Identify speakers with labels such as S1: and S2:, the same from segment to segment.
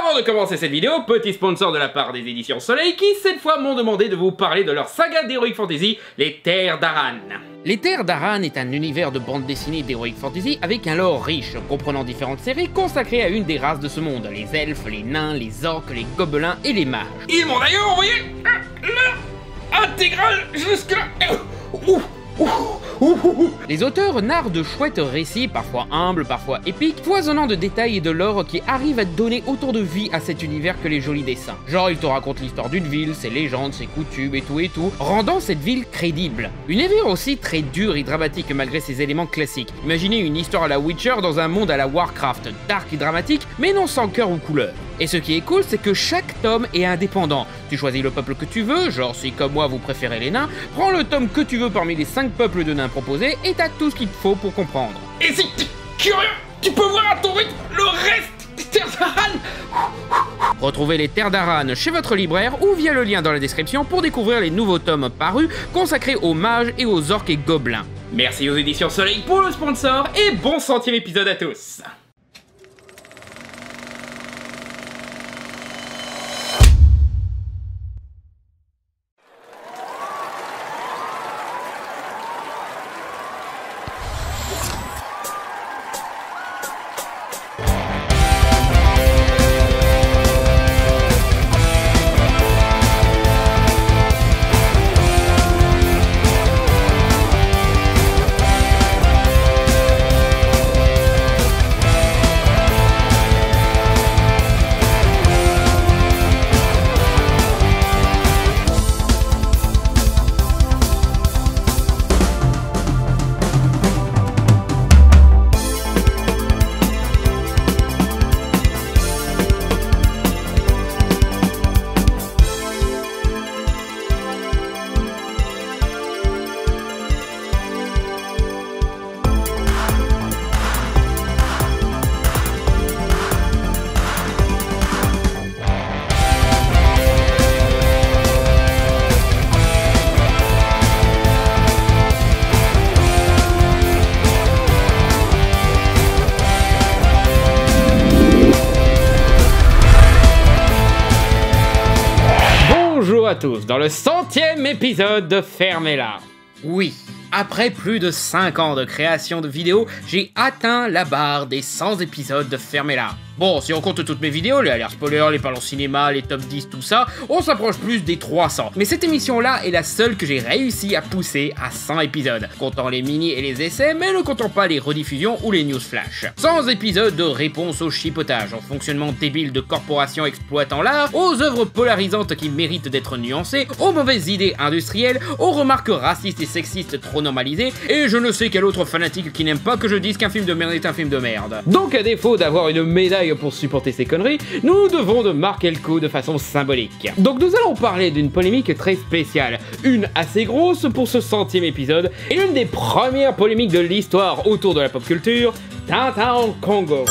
S1: Avant de commencer cette vidéo, petit sponsor de la part des éditions Soleil qui cette fois m'ont demandé de vous parler de leur saga d'Heroic Fantasy, les Terres d'Aran. Les Terres d'Aran est un univers de bande dessinée d'Heroic Fantasy avec un lore riche, comprenant différentes séries consacrées à une des races de ce monde, les elfes, les nains, les orques, les gobelins et les mages. Ils m'ont d'ailleurs envoyé leur intégrale jusque-là. Les auteurs narrent de chouettes récits, parfois humbles, parfois épiques, foisonnant de détails et de lore qui arrivent à donner autant de vie à cet univers que les jolis dessins. Genre, ils te racontent l'histoire d'une ville, ses légendes, ses coutumes et tout, rendant cette ville crédible. Une univers aussi très dur et dramatique malgré ses éléments classiques. Imaginez une histoire à la Witcher dans un monde à la Warcraft, dark et dramatique, mais non sans cœur ou couleur. Et ce qui est cool, c'est que chaque tome est indépendant. Tu choisis le peuple que tu veux, genre si comme moi vous préférez les nains, prends le tome que tu veux parmi les 5 peuples de nains proposés et t'as tout ce qu'il te faut pour comprendre. Et si t'es curieux, tu peux voir à ton rythme le reste des Terres d'Aran. Retrouvez les Terres d'Aran chez votre libraire ou via le lien dans la description pour découvrir les nouveaux tomes parus consacrés aux mages et aux orques et gobelins. Merci aux éditions Soleil pour le sponsor et bon 100e épisode à tous. Bonjour à tous, dans le 100e épisode de Fermez-la. Oui, après plus de 5 ans de création de vidéos, j'ai atteint la barre des 100 épisodes de Fermez-la. Bon, si on compte toutes mes vidéos, les alertes spoilers, les parlons cinéma, les top 10, tout ça, on s'approche plus des 300. Mais cette émission-là est la seule que j'ai réussi à pousser à 100 épisodes, comptant les mini et les essais, mais ne comptant pas les rediffusions ou les news flash. 100 épisodes de réponse au chipotage, au fonctionnement débile de corporations exploitant l'art, aux œuvres polarisantes qui méritent d'être nuancées, aux mauvaises idées industrielles, aux remarques racistes et sexistes trop normalisées, et je ne sais quel autre fanatique qui n'aime pas que je dise qu'un film de merde est un film de merde. Donc à défaut d'avoir une médaille pour supporter ces conneries, nous devons de marquer le coup de façon symbolique. Donc nous allons parler d'une polémique très spéciale, une assez grosse pour ce 100e épisode, et l'une des premières polémiques de l'histoire autour de la pop culture, Tintin au Congo.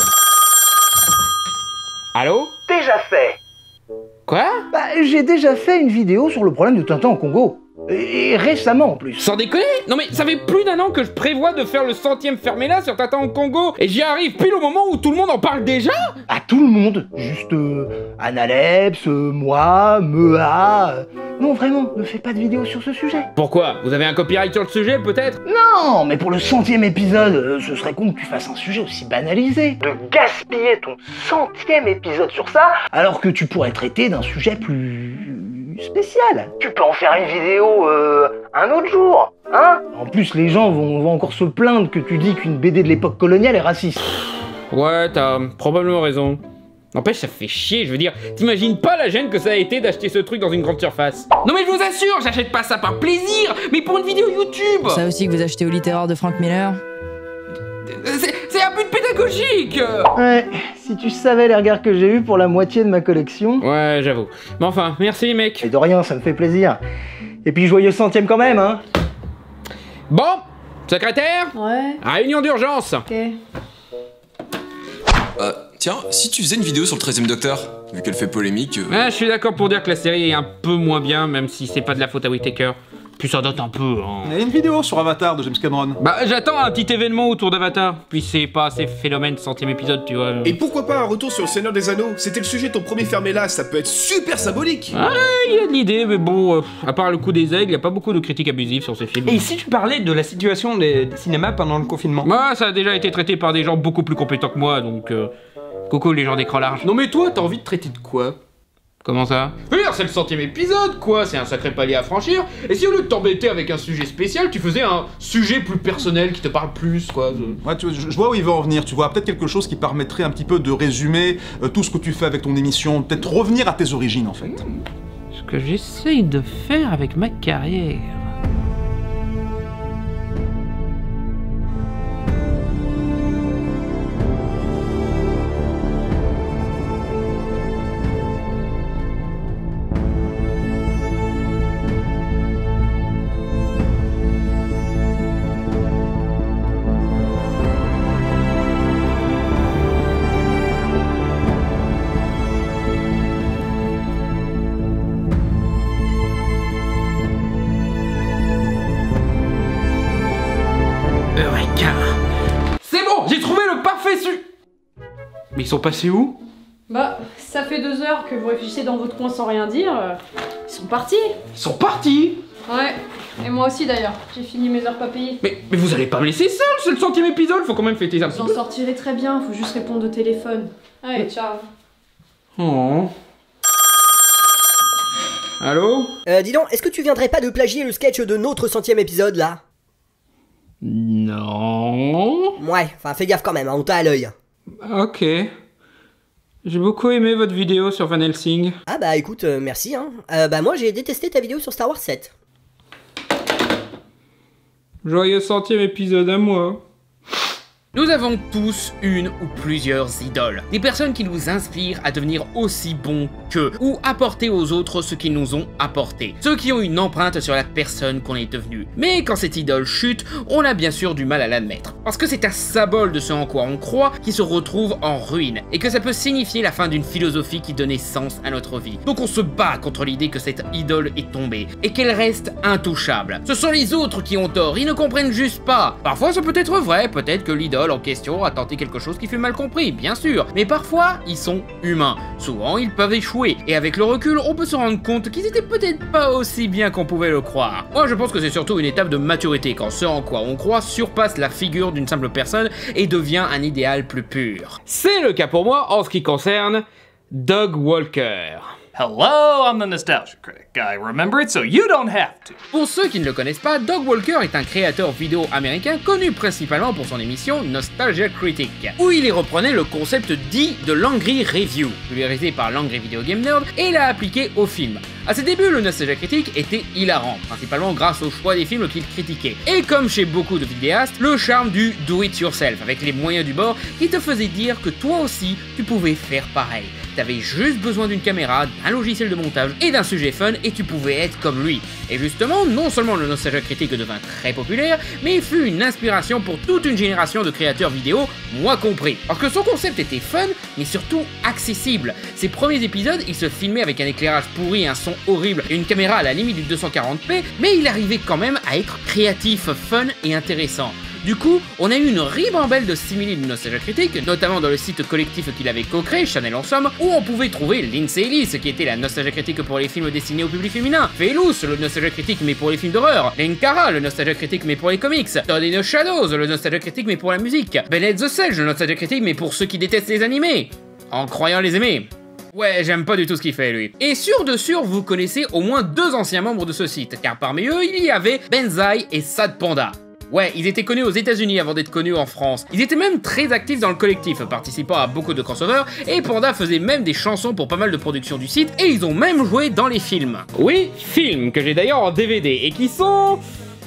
S1: Allô?
S2: Déjà fait.
S1: Quoi?
S2: Bah, j'ai déjà fait une vidéo sur le problème du Tintin au Congo. Et récemment en plus.
S1: Sans déconner? Non mais ça fait plus d'un an que je prévois de faire le 100e Fermez-la sur Tintin au Congo, et j'y arrive pile au moment où tout le monde en parle déjà?
S2: À tout le monde. Juste Analepс, moi, Mea. Non vraiment, ne fais pas de vidéo sur ce sujet.
S1: Pourquoi? Vous avez un copyright sur le sujet peut-être?
S2: Non, mais pour le 100e épisode, ce serait con que tu fasses un sujet aussi banalisé. De gaspiller ton 100e épisode sur ça, alors que tu pourrais traiter d'un sujet plus spécial. Tu peux en faire une vidéo un autre jour, hein? En plus, les gens vont encore se plaindre que tu dis qu'une BD de l'époque coloniale est raciste.
S1: Ouais, t'as probablement raison. N'empêche, ça fait chier, je veux dire, t'imagines pas la gêne que ça a été d'acheter ce truc dans une grande surface. Non mais je vous assure, j'achète pas ça par plaisir, mais pour une vidéo YouTube.
S3: Ça aussi que vous achetez au littéraire de Frank Miller.
S1: C'est un but pédagogique.
S2: Ouais, si tu savais les regards que j'ai eus pour la moitié de ma collection.
S1: Ouais, j'avoue. Mais enfin, merci mec.
S2: Et de rien, ça me fait plaisir. Et puis joyeux 100e quand même, hein.
S1: Bon, secrétaire.
S3: Ouais.
S1: Réunion d'urgence.
S3: Ok.
S4: Tiens, si tu faisais une vidéo sur le 13e Docteur, vu qu'elle fait polémique...
S1: Ah, je suis d'accord pour dire que la série est un peu moins bien, même si c'est pas de la faute à Whittaker. Puis ça date un peu, hein.
S5: Il y a une vidéo sur Avatar de James Cameron.
S1: Bah j'attends un petit événement autour d'Avatar. Puis c'est pas assez phénomène 100e épisode, tu vois.
S6: Et pourquoi pas un retour sur le Seigneur des Anneaux? C'était le sujet de ton premier Fermé-là, ça peut être super symbolique.
S1: Ah, il y a de l'idée, mais bon, à part le coup des aigles, y a pas beaucoup de critiques abusives sur ces films.
S7: Et si tu parlais de la situation des cinémas pendant le confinement?
S1: Moi, ça a déjà été traité par des gens beaucoup plus compétents que moi, donc coucou les gens d'écran large. Non mais toi, t'as envie de traiter de quoi? Comment ça? C'est le 100e épisode, quoi, c'est un sacré palier à franchir. Et si au lieu de t'embêter avec un sujet spécial, tu faisais un sujet plus personnel qui te parle plus, quoi.
S5: Ouais, je vois où il veut en venir, tu vois, peut-être quelque chose qui permettrait un petit peu de résumer tout ce que tu fais avec ton émission, peut-être revenir à tes origines en fait.
S1: Ce que j'essaye de faire avec ma carrière... C'est bon, j'ai trouvé le parfait Mais ils sont passés où?
S8: Bah, ça fait 2 heures que vous réfléchissez dans votre coin sans rien dire. Ils sont partis.
S1: Ils sont partis?
S8: Ouais, et moi aussi d'ailleurs. J'ai fini mes heures pas payées.
S1: Mais vous allez pas me laisser seul, c'est le 100e épisode, faut quand même fêter un petit
S8: Vous en
S1: peu.
S8: sortirez très bien, faut juste répondre au téléphone. Allez, ciao.
S1: Oh. Allô?
S9: Dis donc, est-ce que tu viendrais pas de plagier le sketch de notre 100e épisode là?
S1: Non.
S9: Ouais, enfin fais gaffe quand même, hein, on t'a à l'œil.
S1: Ok. J'ai beaucoup aimé votre vidéo sur Van Helsing.
S9: Ah bah écoute, merci hein. Bah moi j'ai détesté ta vidéo sur Star Wars 7.
S1: Joyeux 100e épisode à moi.
S10: Nous avons tous une ou plusieurs idoles, des personnes qui nous inspirent à devenir aussi bons qu'eux, ou apporter aux autres ce qu'ils nous ont apporté, ceux qui ont une empreinte sur la personne qu'on est devenu. Mais quand cette idole chute, on a bien sûr du mal à l'admettre, parce que c'est un symbole de ce en quoi on croit qui se retrouve en ruine, et que ça peut signifier la fin d'une philosophie qui donnait sens à notre vie. Donc on se bat contre l'idée que cette idole est tombée, et qu'elle reste intouchable. Ce sont les autres qui ont tort, ils ne comprennent juste pas. Parfois ça peut être vrai, peut-être que l'idole en question a tenté quelque chose qui fut mal compris, bien sûr, mais parfois ils sont humains. Souvent ils peuvent échouer, et avec le recul on peut se rendre compte qu'ils étaient peut-être pas aussi bien qu'on pouvait le croire. Moi je pense que c'est surtout une étape de maturité quand ce en quoi on croit surpasse la figure d'une simple personne et devient un idéal plus pur.
S1: C'est le cas pour moi en ce qui concerne Doug Walker.
S11: Hello, I'm the Nostalgia Critic. I remember it so you don't have to.
S10: Pour ceux qui ne le connaissent pas, Doug Walker est un créateur vidéo américain connu principalement pour son émission Nostalgia Critic, où il y reprenait le concept dit de l'Angry Review, vulgarisé par l'Angry Video Game Nerd, et l'a appliqué au film. À ses débuts, le Nostalgia Critic était hilarant, principalement grâce au choix des films qu'il critiquait. Et comme chez beaucoup de vidéastes, le charme du do-it-yourself, avec les moyens du bord, qui te faisait dire que toi aussi, tu pouvais faire pareil. T'avais juste besoin d'une caméra, d'un logiciel de montage et d'un sujet fun et tu pouvais être comme lui. Et justement, non seulement le Nostalgia Critic devint très populaire, mais il fut une inspiration pour toute une génération de créateurs vidéo, moi compris. Parce que son concept était fun, mais surtout accessible. Ses premiers épisodes, il se filmait avec un éclairage pourri, un son horrible et une caméra à la limite du 240p, mais il arrivait quand même à être créatif, fun et intéressant. Du coup, on a eu une ribambelle de simili de Nostalgia Critic, notamment dans le site collectif qu'il avait co-créé, Channel en somme, où on pouvait trouver Lindsay Ellis, qui était la Nostalgia Critic pour les films destinés au public féminin, Felous, le Nostalgia Critic mais pour les films d'horreur, Lenkara, le Nostalgia Critic mais pour les comics, Todd in the Shadows, le Nostalgia Critic mais pour la musique, Bennett the Sage, le Nostalgia Critic mais pour ceux qui détestent les animés, en croyant les aimer. Ouais, j'aime pas du tout ce qu'il fait, lui. Et sûr de sûr, vous connaissez au moins 2 anciens membres de ce site, car parmi eux, il y avait Benzaï et Sad Panda. Ouais, ils étaient connus aux États-Unis avant d'être connus en France. Ils étaient même très actifs dans le collectif, participant à beaucoup de crossovers, et Panda faisait même des chansons pour pas mal de productions du site, et ils ont même joué dans les films.
S1: Oui, films que j'ai d'ailleurs en DVD et qui sont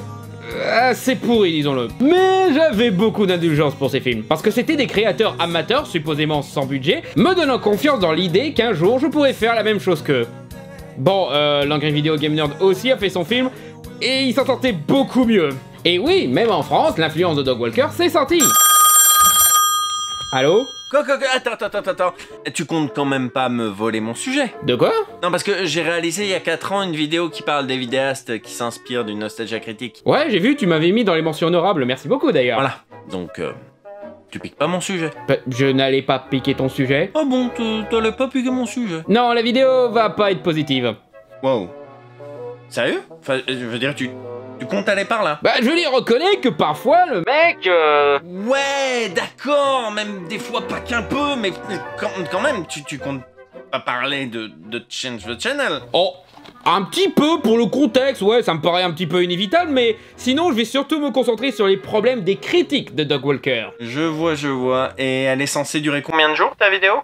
S1: assez pourris, disons-le. Mais j'avais beaucoup d'indulgence pour ces films, parce que c'était des créateurs amateurs, supposément sans budget, me donnant confiance dans l'idée qu'un jour je pourrais faire la même chose qu'eux. Bon, l'Angry Video Game Nerd aussi a fait son film, et il s'en sortait beaucoup mieux. Et oui, même en France, l'influence de Doug Walker s'est sentie. Allô?
S12: Attends. Tu comptes quand même pas me voler mon sujet?
S1: De quoi?
S12: Non, parce que j'ai réalisé il y a 4 ans une vidéo qui parle des vidéastes qui s'inspirent d'une nostalgie critique.
S1: Ouais, j'ai vu, tu m'avais mis dans les mentions honorables, merci beaucoup d'ailleurs.
S12: Voilà, donc tu piques pas mon sujet.
S1: Bah, je n'allais pas piquer ton sujet.
S12: Ah bon, t'allais pas piquer mon sujet?
S1: Non, la vidéo va pas être positive.
S12: Wow. Sérieux? Enfin, je veux dire, tu comptes aller par là?
S1: Bah, je lui reconnais que parfois, le mec...
S12: Ouais, d'accord, même des fois pas qu'un peu, mais quand même, tu comptes pas parler de Change the Channel?
S1: Oh, un petit peu pour le contexte, ouais, ça me paraît un petit peu inévitable, mais sinon, je vais surtout me concentrer sur les problèmes des critiques de Dog Walker.
S12: Je vois, et elle est censée durer combien de jours, ta vidéo?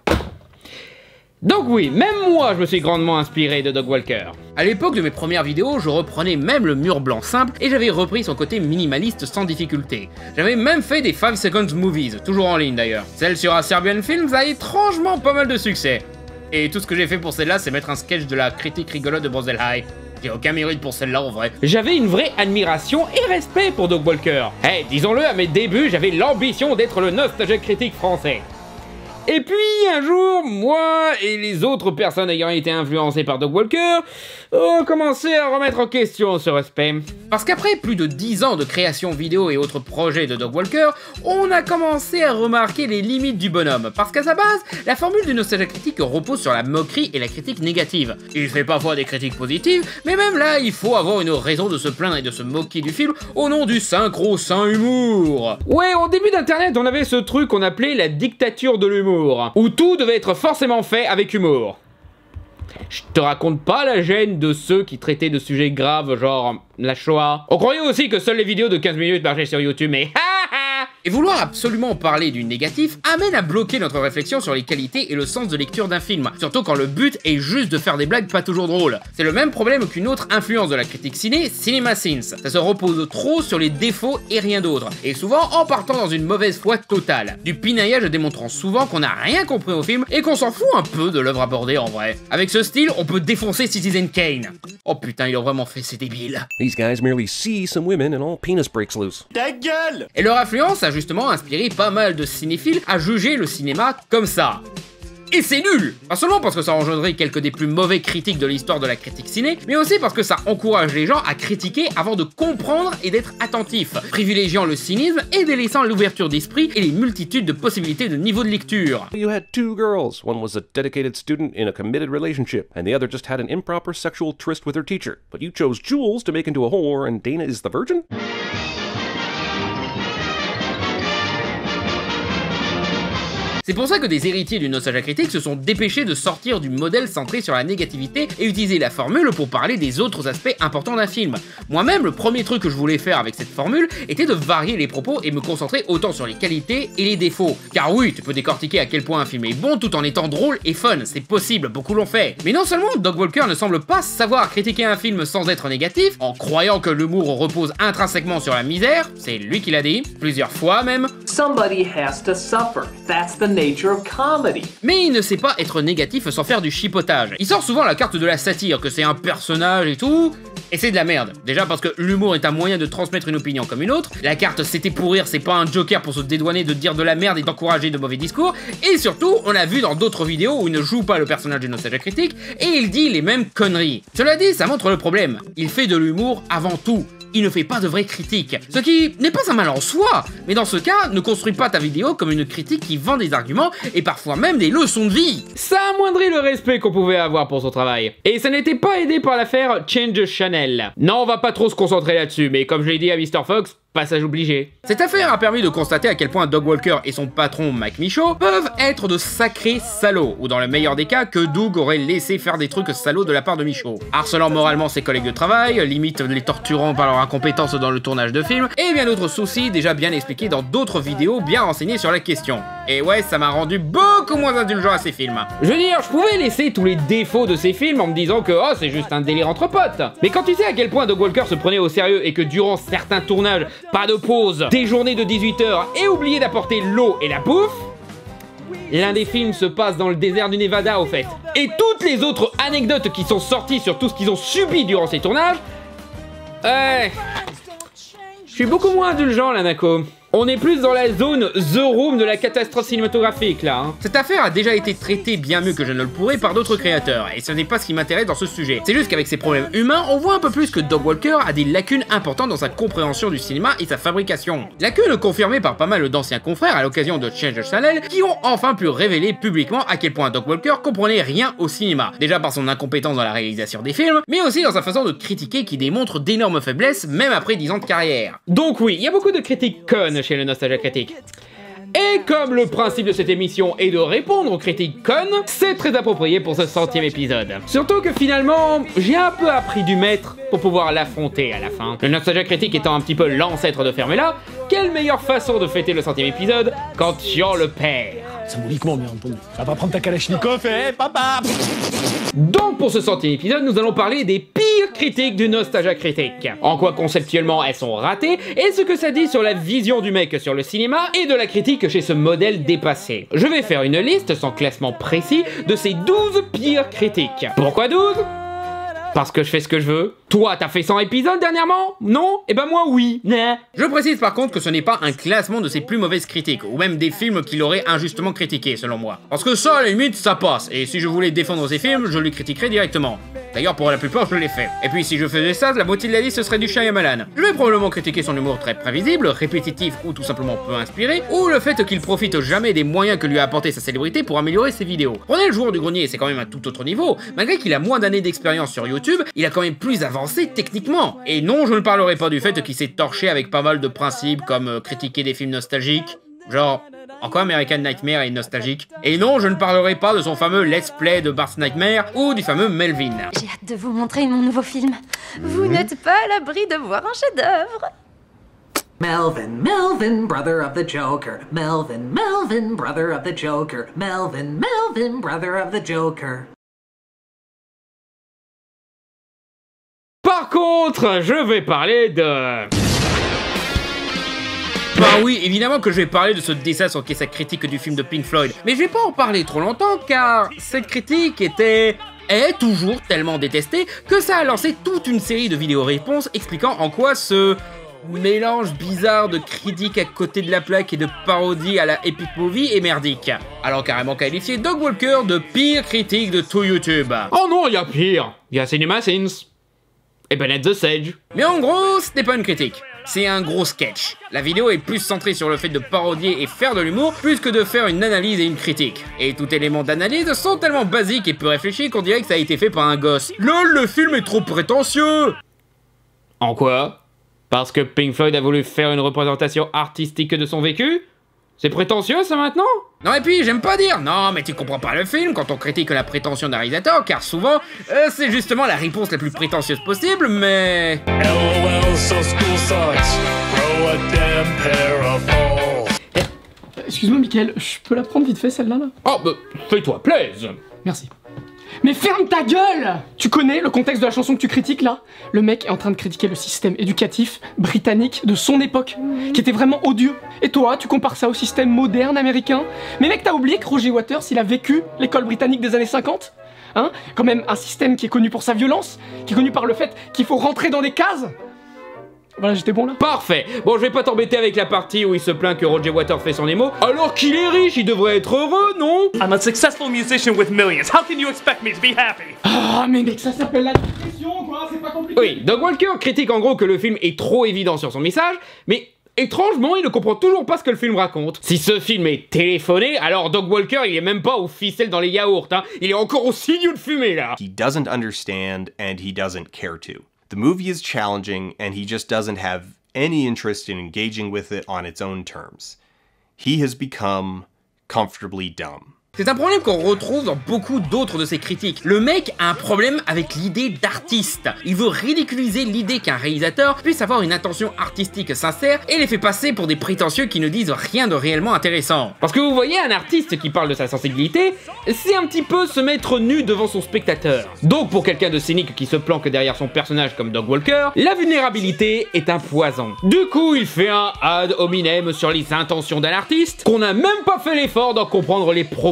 S1: Donc oui, même moi je me suis grandement inspiré de Dog Walker. À l'époque de mes premières vidéos, je reprenais même le mur blanc simple et j'avais repris son côté minimaliste sans difficulté. J'avais même fait des 5 Seconds Movies, toujours en ligne d'ailleurs. Celle sur A Serbian Films a étrangement pas mal de succès. Et tout ce que j'ai fait pour celle-là, c'est mettre un sketch de la critique rigolote de Bronzel High. J'ai aucun mérite pour celle-là en vrai. J'avais une vraie admiration et respect pour Dog Walker. Eh, disons-le, à mes débuts, j'avais l'ambition d'être le nostalgique critique français. Et puis, un jour, moi et les autres personnes ayant été influencées par Dog Walker ont commencé à remettre en question ce respect. Parce qu'après plus de 10 ans de création vidéo et autres projets de Dog Walker, on a commencé à remarquer les limites du bonhomme. Parce qu'à sa base, la formule du nostalgie critique repose sur la moquerie et la critique négative. Il fait parfois des critiques positives, mais même là, il faut avoir une raison de se plaindre et de se moquer du film au nom du synchro-saint humour. Ouais, au début d'internet, on avait ce truc qu'on appelait la dictature de l'humour, où tout devait être forcément fait avec humour. Je te raconte pas la gêne de ceux qui traitaient de sujets graves genre la Shoah. On croyait aussi que seules les vidéos de 15 minutes marchaient sur YouTube, mais et vouloir absolument parler du négatif amène à bloquer notre réflexion sur les qualités et le sens de lecture d'un film, surtout quand le but est juste de faire des blagues pas toujours drôles. C'est le même problème qu'une autre influence de la critique ciné, CinemaSins. Ça se repose trop sur les défauts et rien d'autre, et souvent en partant dans une mauvaise foi totale. Du pinaillage démontrant souvent qu'on n'a rien compris au film et qu'on s'en fout un peu de l'œuvre abordée en vrai. Avec ce style, on peut défoncer Citizen Kane. Oh putain, ils ont vraiment fait ces débiles.
S13: These guys merely see some women and all penis breaks loose.
S6: Ta gueule!
S1: Et leur influence a justement inspiré pas mal de cinéphiles à juger le cinéma comme ça. Et c'est nul! Pas seulement parce que ça engendrait quelques des plus mauvais critiques de l'histoire de la critique ciné, mais aussi parce que ça encourage les gens à critiquer avant de comprendre et d'être attentifs, privilégiant le cynisme et délaissant l'ouverture d'esprit et les multitudes de possibilités de niveau de lecture.
S13: You had 2 girls. One was a dedicated student in a committed relationship, and the other just had an improper sexual tryst with her teacher. But you chose Jules to make into a whore, and Dana is the virgin?
S1: C'est pour ça que des héritiers du nostalgie critique se sont dépêchés de sortir du modèle centré sur la négativité et utiliser la formule pour parler des autres aspects importants d'un film. Moi-même, le premier truc que je voulais faire avec cette formule était de varier les propos et me concentrer autant sur les qualités et les défauts. Car oui, tu peux décortiquer à quel point un film est bon tout en étant drôle et fun, c'est possible, beaucoup l'ont fait. Mais non seulement Dog Walker ne semble pas savoir critiquer un film sans être négatif, en croyant que l'humour repose intrinsèquement sur la misère, c'est lui qui l'a dit, plusieurs fois même.
S11: Somebody has to suffer. That's the nature of comedy.
S1: Mais il ne sait pas être négatif sans faire du chipotage. Il sort souvent la carte de la satire, que c'est un personnage et tout, et c'est de la merde. Déjà parce que l'humour est un moyen de transmettre une opinion comme une autre, la carte c'était pour rire, c'est pas un joker pour se dédouaner de dire de la merde et d'encourager de mauvais discours, et surtout, on l'a vu dans d'autres vidéos où il ne joue pas le personnage du nostalgie critique, et il dit les mêmes conneries. Cela dit, ça montre le problème. Il fait de l'humour avant tout. Il ne fait pas de vraie critique, ce qui n'est pas un mal en soi, mais dans ce cas, ne construis pas ta vidéo comme une critique qui vend des arguments et parfois même des leçons de vie. Ça amoindrit le respect qu'on pouvait avoir pour son travail. Et ça n'était pas aidé par l'affaire Change Channel. Non, on va pas trop se concentrer là-dessus, mais comme je l'ai dit à Mr. Fox, passage obligé. Cette affaire a permis de constater à quel point Dog Walker et son patron Mike Michaud peuvent être de sacrés salauds, ou dans le meilleur des cas, que Doug aurait laissé faire des trucs salauds de la part de Michaud, harcelant moralement ses collègues de travail, limite les torturant par leur incompétence dans le tournage de films, et bien d'autres soucis déjà bien expliqués dans d'autres vidéos bien renseignées sur la question. Et ouais, ça m'a rendu beaucoup moins indulgent à ces films. Je veux dire, je pouvais laisser tous les défauts de ces films en me disant que oh, c'est juste un délire entre potes. Mais quand tu sais à quel point Dog Walker se prenait au sérieux et que durant certains tournages, pas de pause, des journées de 18 heures et oublier d'apporter l'eau et la bouffe, l'un des films se passe dans le désert du Nevada au fait. Et toutes les autres anecdotes qui sont sorties sur tout ce qu'ils ont subi durant ces tournages, je suis beaucoup moins indulgent là, Nako. On est plus dans la zone The Room de la catastrophe cinématographique là. Cette affaire a déjà été traitée bien mieux que je ne le pourrais par d'autres créateurs, et ce n'est pas ce qui m'intéresse dans ce sujet. C'est juste qu'avec ses problèmes humains, on voit un peu plus que Doug Walker a des lacunes importantes dans sa compréhension du cinéma et sa fabrication. Lacunes confirmées par pas mal d'anciens confrères à l'occasion de Change the Channel qui ont enfin pu révéler publiquement à quel point Doug Walker comprenait rien au cinéma. Déjà par son incompétence dans la réalisation des films, mais aussi dans sa façon de critiquer qui démontre d'énormes faiblesses même après 10 ans de carrière. Donc oui, il y a beaucoup de critiques connes chez le Nostalgia Critique. Et comme le principe de cette émission est de répondre aux critiques connes, c'est très approprié pour ce 100e épisode. Surtout que finalement, j'ai un peu appris du maître pour pouvoir l'affronter à la fin. Le Nostalgia Critique étant un petit peu l'ancêtre de Fermez-la, quelle meilleure façon de fêter le 100e épisode qu'en tuant le père?
S14: Symboliquement, bien entendu. Tu vas pas prendre ta Kalachnikov et papa.
S1: Donc pour ce 100e épisode, nous allons parler des pires critiques du Nostalgia Critique. En quoi conceptuellement elles sont ratées, et ce que ça dit sur la vision du mec sur le cinéma, et de la critique chez ce modèle dépassé. Je vais faire une liste sans classement précis de ces 12 pires critiques. Pourquoi 12 ? Parce que je fais ce que je veux. Toi, t'as fait 100 épisodes dernièrement? Non? Eh ben moi, oui. Je précise par contre que ce n'est pas un classement de ses plus mauvaises critiques, ou même des films qu'il aurait injustement critiqués, selon moi. Parce que ça, à la limite, ça passe, et si je voulais défendre ces films, je les critiquerais directement. D'ailleurs, pour la plupart, je l'ai fait. Et puis, si je faisais ça, la moitié de la liste, ce serait du Shyamalan. Je vais probablement critiquer son humour très prévisible, répétitif ou tout simplement peu inspiré, ou le fait qu'il profite jamais des moyens que lui a apporté sa célébrité pour améliorer ses vidéos. Prenez le joueur du grenier, c'est quand même un tout autre niveau. Malgré qu'il a moins d'années d'expérience sur YouTube, il a quand même plus avancé techniquement. Et non, je ne parlerai pas du fait qu'il s'est torché avec pas mal de principes comme critiquer des films nostalgiques, genre en quoi American Nightmare est nostalgique. Et non, je ne parlerai pas de son fameux let's play de Bart's Nightmare ou du fameux Melvin.
S15: J'ai hâte de vous montrer mon nouveau film. Vous n'êtes pas à l'abri de voir un chef-d'œuvre.
S16: Melvin, brother of the Joker. Melvin, brother of the Joker. Melvin, brother of the Joker.
S1: Par contre, je vais parler de... Bah oui, évidemment que je vais parler de ce désastre qu'est sa critique du film de Pink Floyd, mais je vais pas en parler trop longtemps car cette critique est toujours tellement détestée que ça a lancé toute une série de vidéos-réponses expliquant en quoi ce mélange bizarre de critique à côté de la plaque et de parodie à la Epic Movie est merdique. Alors carrément qualifié Doug Walker de pire critique de tout YouTube. Oh non, il y a pire. Il y a Cinema Sins. Et Bennett the Sage. Mais en gros, ce n'est pas une critique. C'est un gros sketch. La vidéo est plus centrée sur le fait de parodier et faire de l'humour, plus que de faire une analyse et une critique. Et tout élément d'analyse sont tellement basiques et peu réfléchis qu'on dirait que ça a été fait par un gosse. LOL, le film est trop prétentieux! En quoi? Parce que Pink Floyd a voulu faire une représentation artistique de son vécu? C'est prétentieux ça maintenant? Non et puis j'aime pas dire non mais tu comprends pas le film quand on critique la prétention d'un réalisateur car souvent c'est justement la réponse la plus prétentieuse possible mais... LOL, so school sucks. Grow a damn pair of balls.
S17: Excuse-moi Mickaël, je peux la prendre vite fait celle-là là?
S1: Oh bah fais-toi plaise.
S17: Merci. Mais ferme ta gueule! Tu connais le contexte de la chanson que tu critiques là? Le mec est en train de critiquer le système éducatif britannique de son époque, qui était vraiment odieux. Et toi, tu compares ça au système moderne américain? Mais mec, t'as oublié que Roger Waters, il a vécu l'école britannique des années 50? Hein? Quand même un système qui est connu pour sa violence, qui est connu par le fait qu'il faut rentrer dans des cases. Voilà, j'étais bon là. Parfait. Bon, je vais pas t'embêter avec la partie où il se plaint que Roger Waters fait son émo. Alors qu'il est riche, il devrait être heureux, non?
S11: I'm a successful musician with millions. How can you expect me to be happy?
S17: Ah, mais mec, ça s'appelle la dépression, quoi. C'est pas compliqué.
S1: Oui, Doug Walker critique en gros que le film est trop évident sur son message, mais étrangement, il ne comprend toujours pas ce que le film raconte. Si ce film est téléphoné, alors Doug Walker, il est même pas aux ficelles dans les yaourts, hein. Il est encore au signaux de fumée, là.
S18: He doesn't understand and he doesn't care to. The movie is challenging, and he just doesn't have any interest in engaging with it on its own terms. He has become comfortably dumb.
S1: C'est un problème qu'on retrouve dans beaucoup d'autres de ses critiques. Le mec a un problème avec l'idée d'artiste. Il veut ridiculiser l'idée qu'un réalisateur puisse avoir une intention artistique sincère et les fait passer pour des prétentieux qui ne disent rien de réellement intéressant. Parce que vous voyez, un artiste qui parle de sa sensibilité, c'est un petit peu se mettre nu devant son spectateur. Donc pour quelqu'un de cynique qui se planque derrière son personnage comme Doug Walker, la vulnérabilité est un poison. Du coup, il fait un ad hominem sur les intentions d'un artiste, qu'on n'a même pas fait l'effort d'en comprendre les propos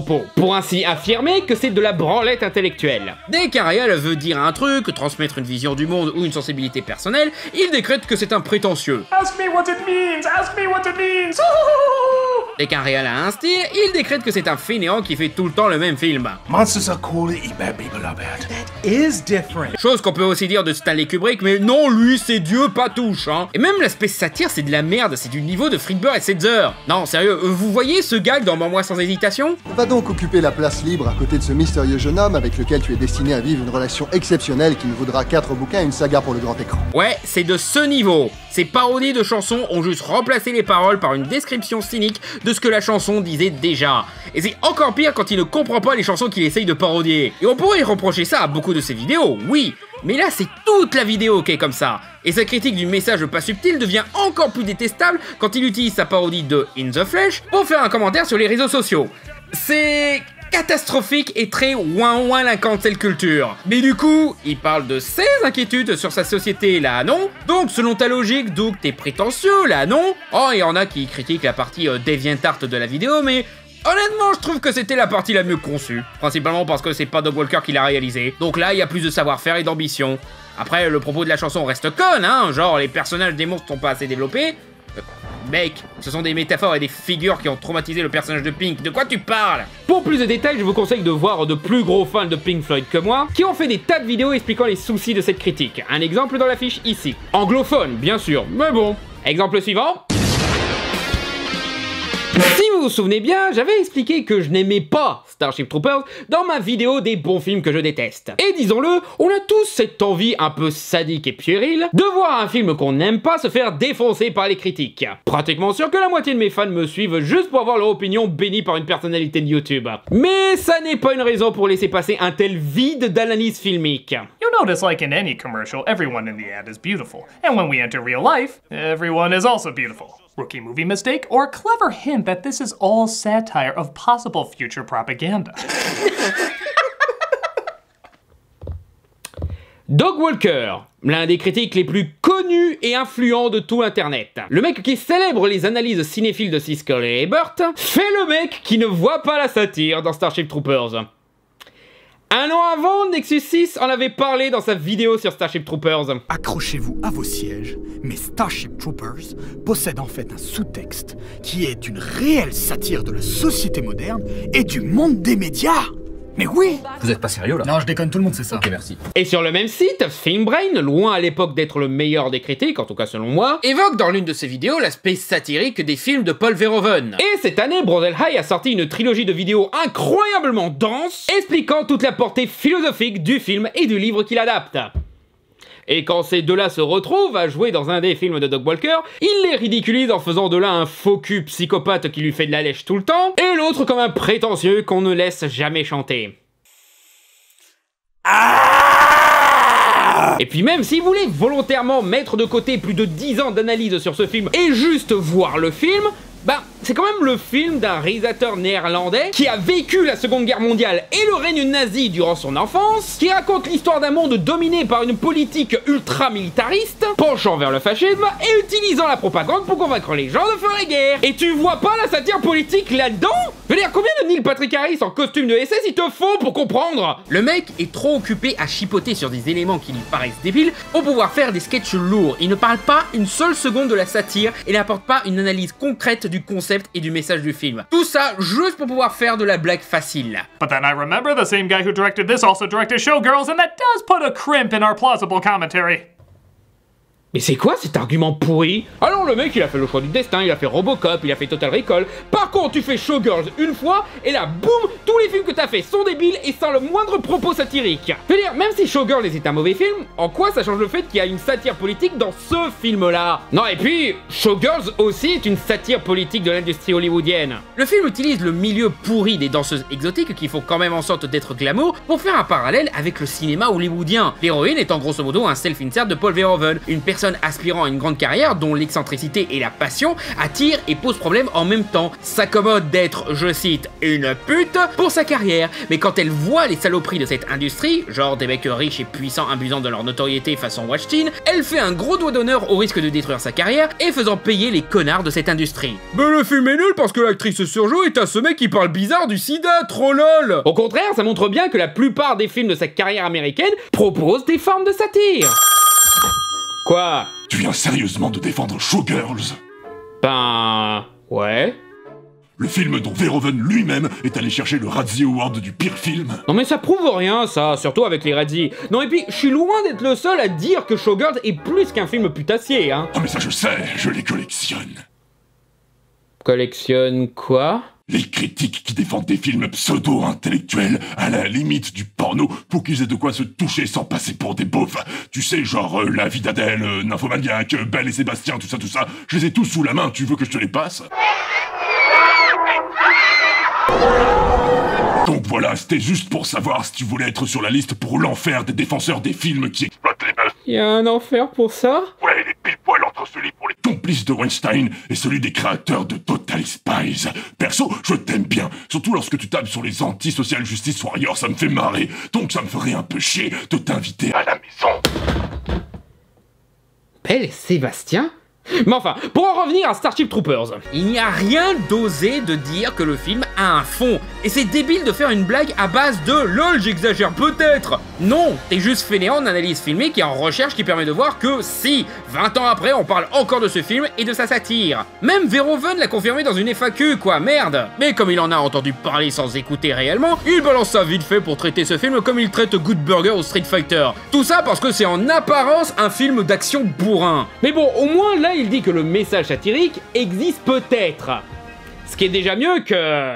S1: propos, pour ainsi affirmer que c'est de la branlette intellectuelle. Dès qu'un réal veut dire un truc, transmettre une vision du monde ou une sensibilité personnelle, il décrète que c'est un prétentieux.
S11: Ask me what it means! Ask me what it means!
S1: Dès qu'un réal a un style, il décrète que c'est un fainéant qui fait tout le temps le même film.
S14: Monsters are cool et bad people are bad. That is different.
S1: Chose qu'on peut aussi dire de Stanley Kubrick, mais non, lui, c'est Dieu, pas touche, hein. Et même l'aspect satire, c'est de la merde, c'est du niveau de Fredbear et Setzer. Non, sérieux, vous voyez ce gag dans Mens-moi sans hésitation?
S19: Va donc occuper la place libre à côté de ce mystérieux jeune homme avec lequel tu es destiné à vivre une relation exceptionnelle qui nous vaudra 4 bouquins et une saga pour le grand écran.
S1: Ouais, c'est de ce niveau. Ces parodies de chansons ont juste remplacé les paroles par une description cynique de ce que la chanson disait déjà. Et c'est encore pire quand il ne comprend pas les chansons qu'il essaye de parodier. Et on pourrait reprocher ça à beaucoup de ses vidéos, oui. Mais là, c'est toute la vidéo qui est comme ça. Et sa critique du message pas subtil devient encore plus détestable quand il utilise sa parodie de In the Flesh pour faire un commentaire sur les réseaux sociaux. C'est catastrophique et très ouin la cancel culture. Mais du coup, il parle de ses inquiétudes sur sa société, là non? Donc selon ta logique, Doug, t'es prétentieux, là non? Oh, il y en a qui critiquent la partie DeviantArt de la vidéo, mais honnêtement, je trouve que c'était la partie la mieux conçue. Principalement parce que c'est pas Doug Walker qui l'a réalisé. Donc là, il y a plus de savoir-faire et d'ambition. Après, le propos de la chanson reste conne, hein, genre les personnages des monstres sont pas assez développés. Mec, ce sont des métaphores et des figures qui ont traumatisé le personnage de Pink, de quoi tu parles? Pour plus de détails, je vous conseille de voir de plus gros fans de Pink Floyd que moi, qui ont fait des tas de vidéos expliquant les soucis de cette critique. Un exemple dans l'affiche ici. Anglophone, bien sûr, mais bon. Exemple suivant. Si vous vous souvenez bien, j'avais expliqué que je n'aimais pas Starship Troopers dans ma vidéo des bons films que je déteste. Et disons-le, on a tous cette envie un peu sadique et puérile de voir un film qu'on n'aime pas se faire défoncer par les critiques. Pratiquement sûr que la moitié de mes fans me suivent juste pour avoir leur opinion bénie par une personnalité de YouTube. Mais ça n'est pas une raison pour laisser passer un tel vide d'analyse filmique.
S11: You notice, like in any commercial, everyone in the ad is beautiful. And when we enter real life, everyone is also beautiful. Rookie movie mistake, or clever hint that this is all satire of possible future propaganda.
S1: Doug Walker, l'un des critiques les plus connus et influents de tout internet. Le mec qui célèbre les analyses cinéphiles de Siskel et Ebert, fait le mec qui ne voit pas la satire dans Starship Troopers. Un an avant, Nexus 6 en avait parlé dans sa vidéo sur Starship Troopers.
S14: Accrochez-vous à vos sièges, mais Starship Troopers possède en fait un sous-texte qui est une réelle satire de la société moderne et du monde des médias. Mais oui!
S4: Vous êtes pas sérieux là?
S14: Non, je déconne, tout le monde sait ça.
S4: Ok, merci.
S1: Et sur le même site, Filmbrain, loin à l'époque d'être le meilleur des critiques, en tout cas selon moi, évoque dans l'une de ses vidéos l'aspect satirique des films de Paul Verhoeven. Et cette année, Brothel High a sorti une trilogie de vidéos incroyablement dense, expliquant toute la portée philosophique du film et du livre qu'il adapte. Et quand ces deux-là se retrouvent à jouer dans un des films de Doug Walker, il les ridiculise en faisant de l'un un faux cul psychopathe qui lui fait de la lèche tout le temps, et l'autre comme un prétentieux qu'on ne laisse jamais chanter. Et puis même si vous voulez volontairement mettre de côté plus de 10 ans d'analyse sur ce film et juste voir le film, bah, c'est quand même le film d'un réalisateur néerlandais qui a vécu la Seconde Guerre mondiale et le règne nazi durant son enfance, qui raconte l'histoire d'un monde dominé par une politique ultra-militariste, penchant vers le fascisme et utilisant la propagande pour convaincre les gens de faire la guerre. Et tu vois pas la satire politique là-dedans? Je veux dire, combien de Neil Patrick Harris en costume de SS il te faut pour comprendre? Le mec est trop occupé à chipoter sur des éléments qui lui paraissent débiles pour pouvoir faire des sketchs lourds. Il ne parle pas une seule seconde de la satire et n'apporte pas une analyse concrète du concept et du message du film. Tout ça juste pour pouvoir faire de la blague facile.
S11: But then I remember the same guy who directed this also directed Showgirls, and that does put a crimp in our plausible commentary.
S1: Mais c'est quoi cet argument pourri? Alors le mec il a fait le choix du destin, il a fait Robocop, il a fait Total Recall. Par contre tu fais Showgirls une fois et là boum, tous les films que t'as fait sont débiles et sans le moindre propos satirique. Je veux dire, même si Showgirls est un mauvais film, en quoi ça change le fait qu'il y a une satire politique dans ce film là? Non, et puis Showgirls aussi est une satire politique de l'industrie hollywoodienne. Le film utilise le milieu pourri des danseuses exotiques qui font quand même en sorte d'être glamour pour faire un parallèle avec le cinéma hollywoodien. L'héroïne étant grosso modo un self-insert de Paul Verhoeven, une personne personne aspirant à une grande carrière dont l'excentricité et la passion attirent et posent problème en même temps, s'accommode d'être, je cite, une pute pour sa carrière, mais quand elle voit les saloperies de cette industrie, genre des mecs riches et puissants abusant de leur notoriété façon Watch Teen, elle fait un gros doigt d'honneur au risque de détruire sa carrière et faisant payer les connards de cette industrie. Mais le film est nul parce que l'actrice surjoue est un ce mec qui parle bizarre du sida, trop lol. Au contraire, ça montre bien que la plupart des films de sa carrière américaine proposent des formes de satire. Quoi?
S20: Tu viens sérieusement de défendre Showgirls?
S1: Ben... ouais.
S20: Le film dont Verhoeven lui-même est allé chercher le Razzie Award du pire film.
S1: Non mais ça prouve rien ça, surtout avec les Razzie. Non et puis, je suis loin d'être le seul à dire que Showgirls est plus qu'un film putassier, hein.
S20: Ah mais ça je sais, je les collectionne.
S1: Collectionne quoi?
S20: Les critiques qui défendent des films pseudo-intellectuels à la limite du porno pour qu'ils aient de quoi se toucher sans passer pour des beaufs. Tu sais, genre La vie d'Adèle, Nymphomaniac, Belle et Sébastien, tout ça. Je les ai tous sous la main, tu veux que je te les passe? Donc voilà, c'était juste pour savoir si tu voulais être sur la liste pour l'enfer des défenseurs des films qui exploitent les meufs.
S1: Y a un enfer pour ça?
S20: Ouais, il est pile poil entre celui pour les complices de Weinstein et celui des créateurs de Total Spies. Perso, je t'aime bien, surtout lorsque tu tapes sur les anti-social justice warriors, ça me fait marrer, donc ça me ferait un peu chier de t'inviter à la maison.
S1: Belle et Sébastien? Mais enfin, pour en revenir à Starship Troopers, il n'y a rien d'osé de dire que le film a un fond. Et c'est débile de faire une blague à base de « LOL, j'exagère peut-être ». Non, t'es juste fainéant d'analyse filmique et en recherche qui permet de voir que si, 20 ans après, on parle encore de ce film et de sa satire. Même Verhoeven l'a confirmé dans une FAQ, quoi, merde. Mais comme il en a entendu parler sans écouter réellement, il balance ça vite fait pour traiter ce film comme il traite Good Burger ou Street Fighter. Tout ça parce que c'est en apparence un film d'action bourrin. Mais bon, au moins là, il dit que le message satirique existe peut-être. Ce qui est déjà mieux que...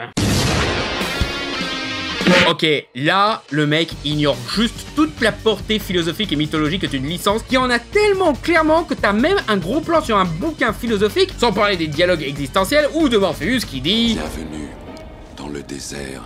S1: Ok, là, le mec ignore juste toute la portée philosophique et mythologique d'une licence qui en a tellement clairement que t'as même un gros plan sur un bouquin philosophique, sans parler des dialogues existentiels ou de Morpheus qui dit...
S21: Bienvenue dans le désert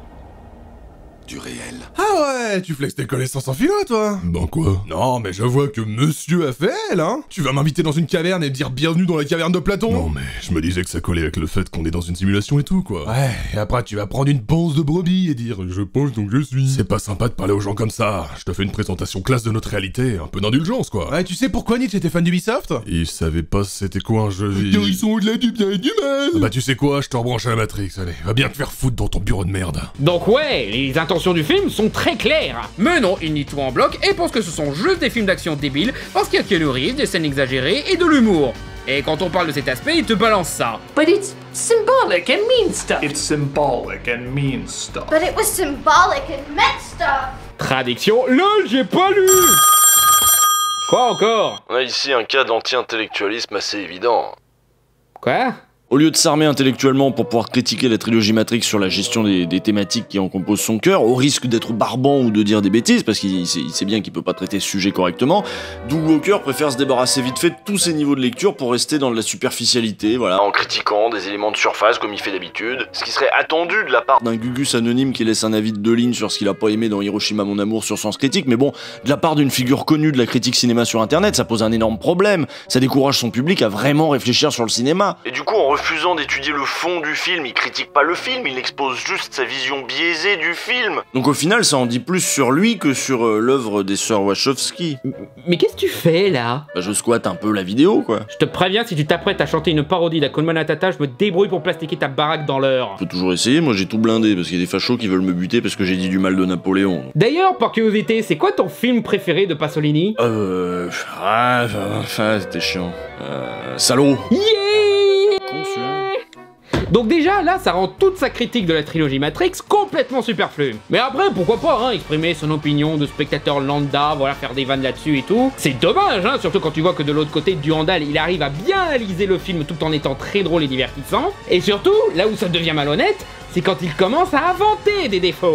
S21: du réel.
S22: Ah ouais, tu flexes tes connaissances en philo, toi.
S20: Dans quoi?
S22: Non, mais je vois que monsieur a fait elle, hein. Tu vas m'inviter dans une caverne et me dire bienvenue dans la caverne de Platon?
S20: Non, mais je me disais que ça collait avec le fait qu'on est dans une simulation et tout, quoi.
S22: Ouais, et après tu vas prendre une panse de brebis et dire je pense donc je suis.
S20: C'est pas sympa de parler aux gens comme ça. Je te fais une présentation classe de notre réalité, un peu d'indulgence, quoi.
S22: Ouais, tu sais pourquoi Nietzsche était fan d'Ubisoft?
S20: Il savait pas c'était quoi un jeu vidéo.
S22: Car ils sont au-delà du bien et du mal.
S20: Bah tu sais quoi, je te rebranche à la Matrix, allez. Va bien te faire foutre dans ton bureau de merde.
S1: Donc ouais, les intentions du film sont très claires. Mais non, il nie tout en bloc et pense que ce sont juste des films d'action débiles parce qu'il y a Keanu Reeves, des scènes exagérées et de l'humour. Et quand on parle de cet aspect, il te balance ça.
S11: But it's symbolic and means stuff. It's symbolic and means stuff.
S15: But it was symbolic and meant stuff.
S1: Traduction, LOL, j'ai pas lu. Quoi encore?
S23: On a ici un cas d'anti-intellectualisme assez évident.
S1: Quoi?
S23: Au lieu de s'armer intellectuellement pour pouvoir critiquer la trilogie Matrix sur la gestion des thématiques qui en composent son cœur, au risque d'être barbant ou de dire des bêtises, parce qu'il sait bien qu'il peut pas traiter ce sujet correctement, Doug Walker préfère se débarrasser vite fait de tous ses niveaux de lecture pour rester dans de la superficialité, voilà, en critiquant des éléments de surface comme il fait d'habitude, ce qui serait attendu de la part d'un Gugus anonyme qui laisse un avis de 2 lignes sur ce qu'il a pas aimé dans Hiroshima mon amour sur Sens Critique, mais bon, de la part d'une figure connue de la critique cinéma sur internet, ça pose un énorme problème, ça décourage son public à vraiment réfléchir sur le cinéma. Et du coup, en refusant d'étudier le fond du film, il critique pas le film, il expose juste sa vision biaisée du film. Donc au final, ça en dit plus sur lui que sur l'œuvre des sœurs Wachowski.
S1: Mais qu'est-ce que tu fais là?
S23: Bah je squatte un peu la vidéo, quoi.
S1: Je te préviens, si tu t'apprêtes à chanter une parodie d'Akuma Matata, je me débrouille pour plastiquer ta baraque dans l'heure.
S23: On peut toujours essayer, moi j'ai tout blindé, parce qu'il y a des fachos qui veulent me buter parce que j'ai dit du mal de Napoléon.
S1: D'ailleurs, par curiosité, c'est quoi ton film préféré de Pasolini?
S23: C'était chiant. Salaud.
S1: Yeah! Donc déjà, là, ça rend toute sa critique de la trilogie Matrix complètement superflue. Mais après, pourquoi pas, hein, exprimer son opinion de spectateur lambda, voilà, faire des vannes là-dessus et tout. C'est dommage, hein, surtout quand tu vois que de l'autre côté du handal, il arrive à bien analyser le film tout en étant très drôle et divertissant. Et surtout, là où ça devient malhonnête, c'est quand il commence à inventer des défauts.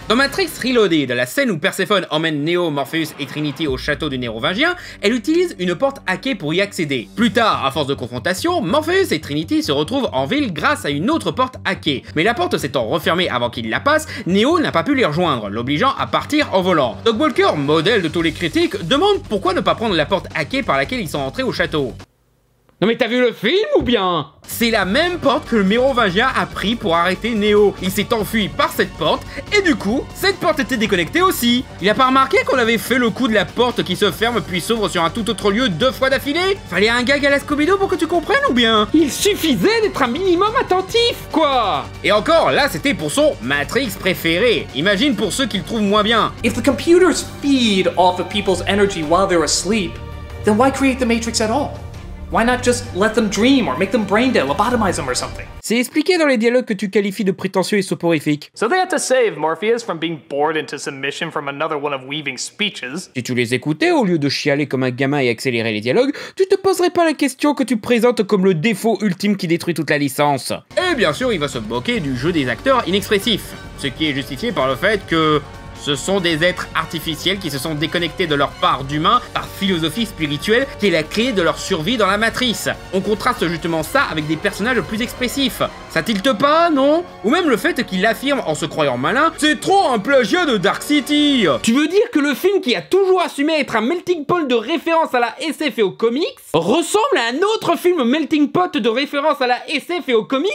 S1: Dans Matrix Reloaded, la scène où Perséphone emmène Neo, Morpheus et Trinity au château du Nérovingien, elle utilise une porte hackée pour y accéder. Plus tard, à force de confrontation, Morpheus et Trinity se retrouvent en ville grâce à une autre porte hackée. Mais la porte s'étant refermée avant qu'ils la passent, Neo n'a pas pu les rejoindre, l'obligeant à partir en volant. Doc Walker, modèle de tous les critiques, demande pourquoi ne pas prendre la porte hackée par laquelle ils sont entrés au château. Non mais t'as vu le film ou bien? C'est la même porte que le Mérovingien a pris pour arrêter Neo. Il s'est enfui par cette porte, et du coup, cette porte était déconnectée aussi. Il a pas remarqué qu'on avait fait le coup de la porte qui se ferme puis s'ouvre sur un tout autre lieu 2 fois d'affilée? Fallait un gag à la Scooby-Doo pour que tu comprennes ou bien? Il suffisait d'être un minimum attentif, quoi. Et encore, là c'était pour son Matrix préféré. Imagine pour ceux qui le trouvent moins bien.
S11: If the computers feed off of people's energy while they're asleep, then why create the Matrix at all? Why not just let them dream or make them brain dead, lobotomize them or something?
S1: C'est expliqué dans les dialogues que tu qualifies de prétentieux et soporifiques.
S11: So they had to save Morpheus from being bored into submission from another one of Weaving's speeches.
S1: Si tu les écoutais, au lieu de chialer comme un gamin et accélérer les dialogues, tu te poserais pas la question que tu présentes comme le défaut ultime qui détruit toute la licence. Et bien sûr, il va se moquer du jeu des acteurs inexpressifs. Ce qui est justifié par le fait que ce sont des êtres artificiels qui se sont déconnectés de leur part d'humain par philosophie spirituelle qui est la clé de leur survie dans la matrice. On contraste justement ça avec des personnages plus expressifs. Ça tilte pas, non? Ou même le fait qu'il affirme en se croyant malin, c'est trop un plagiat de Dark City. Tu veux dire que le film qui a toujours assumé être un melting pot de référence à la SF et aux comics ressemble à un autre film melting pot de référence à la SF et aux comics?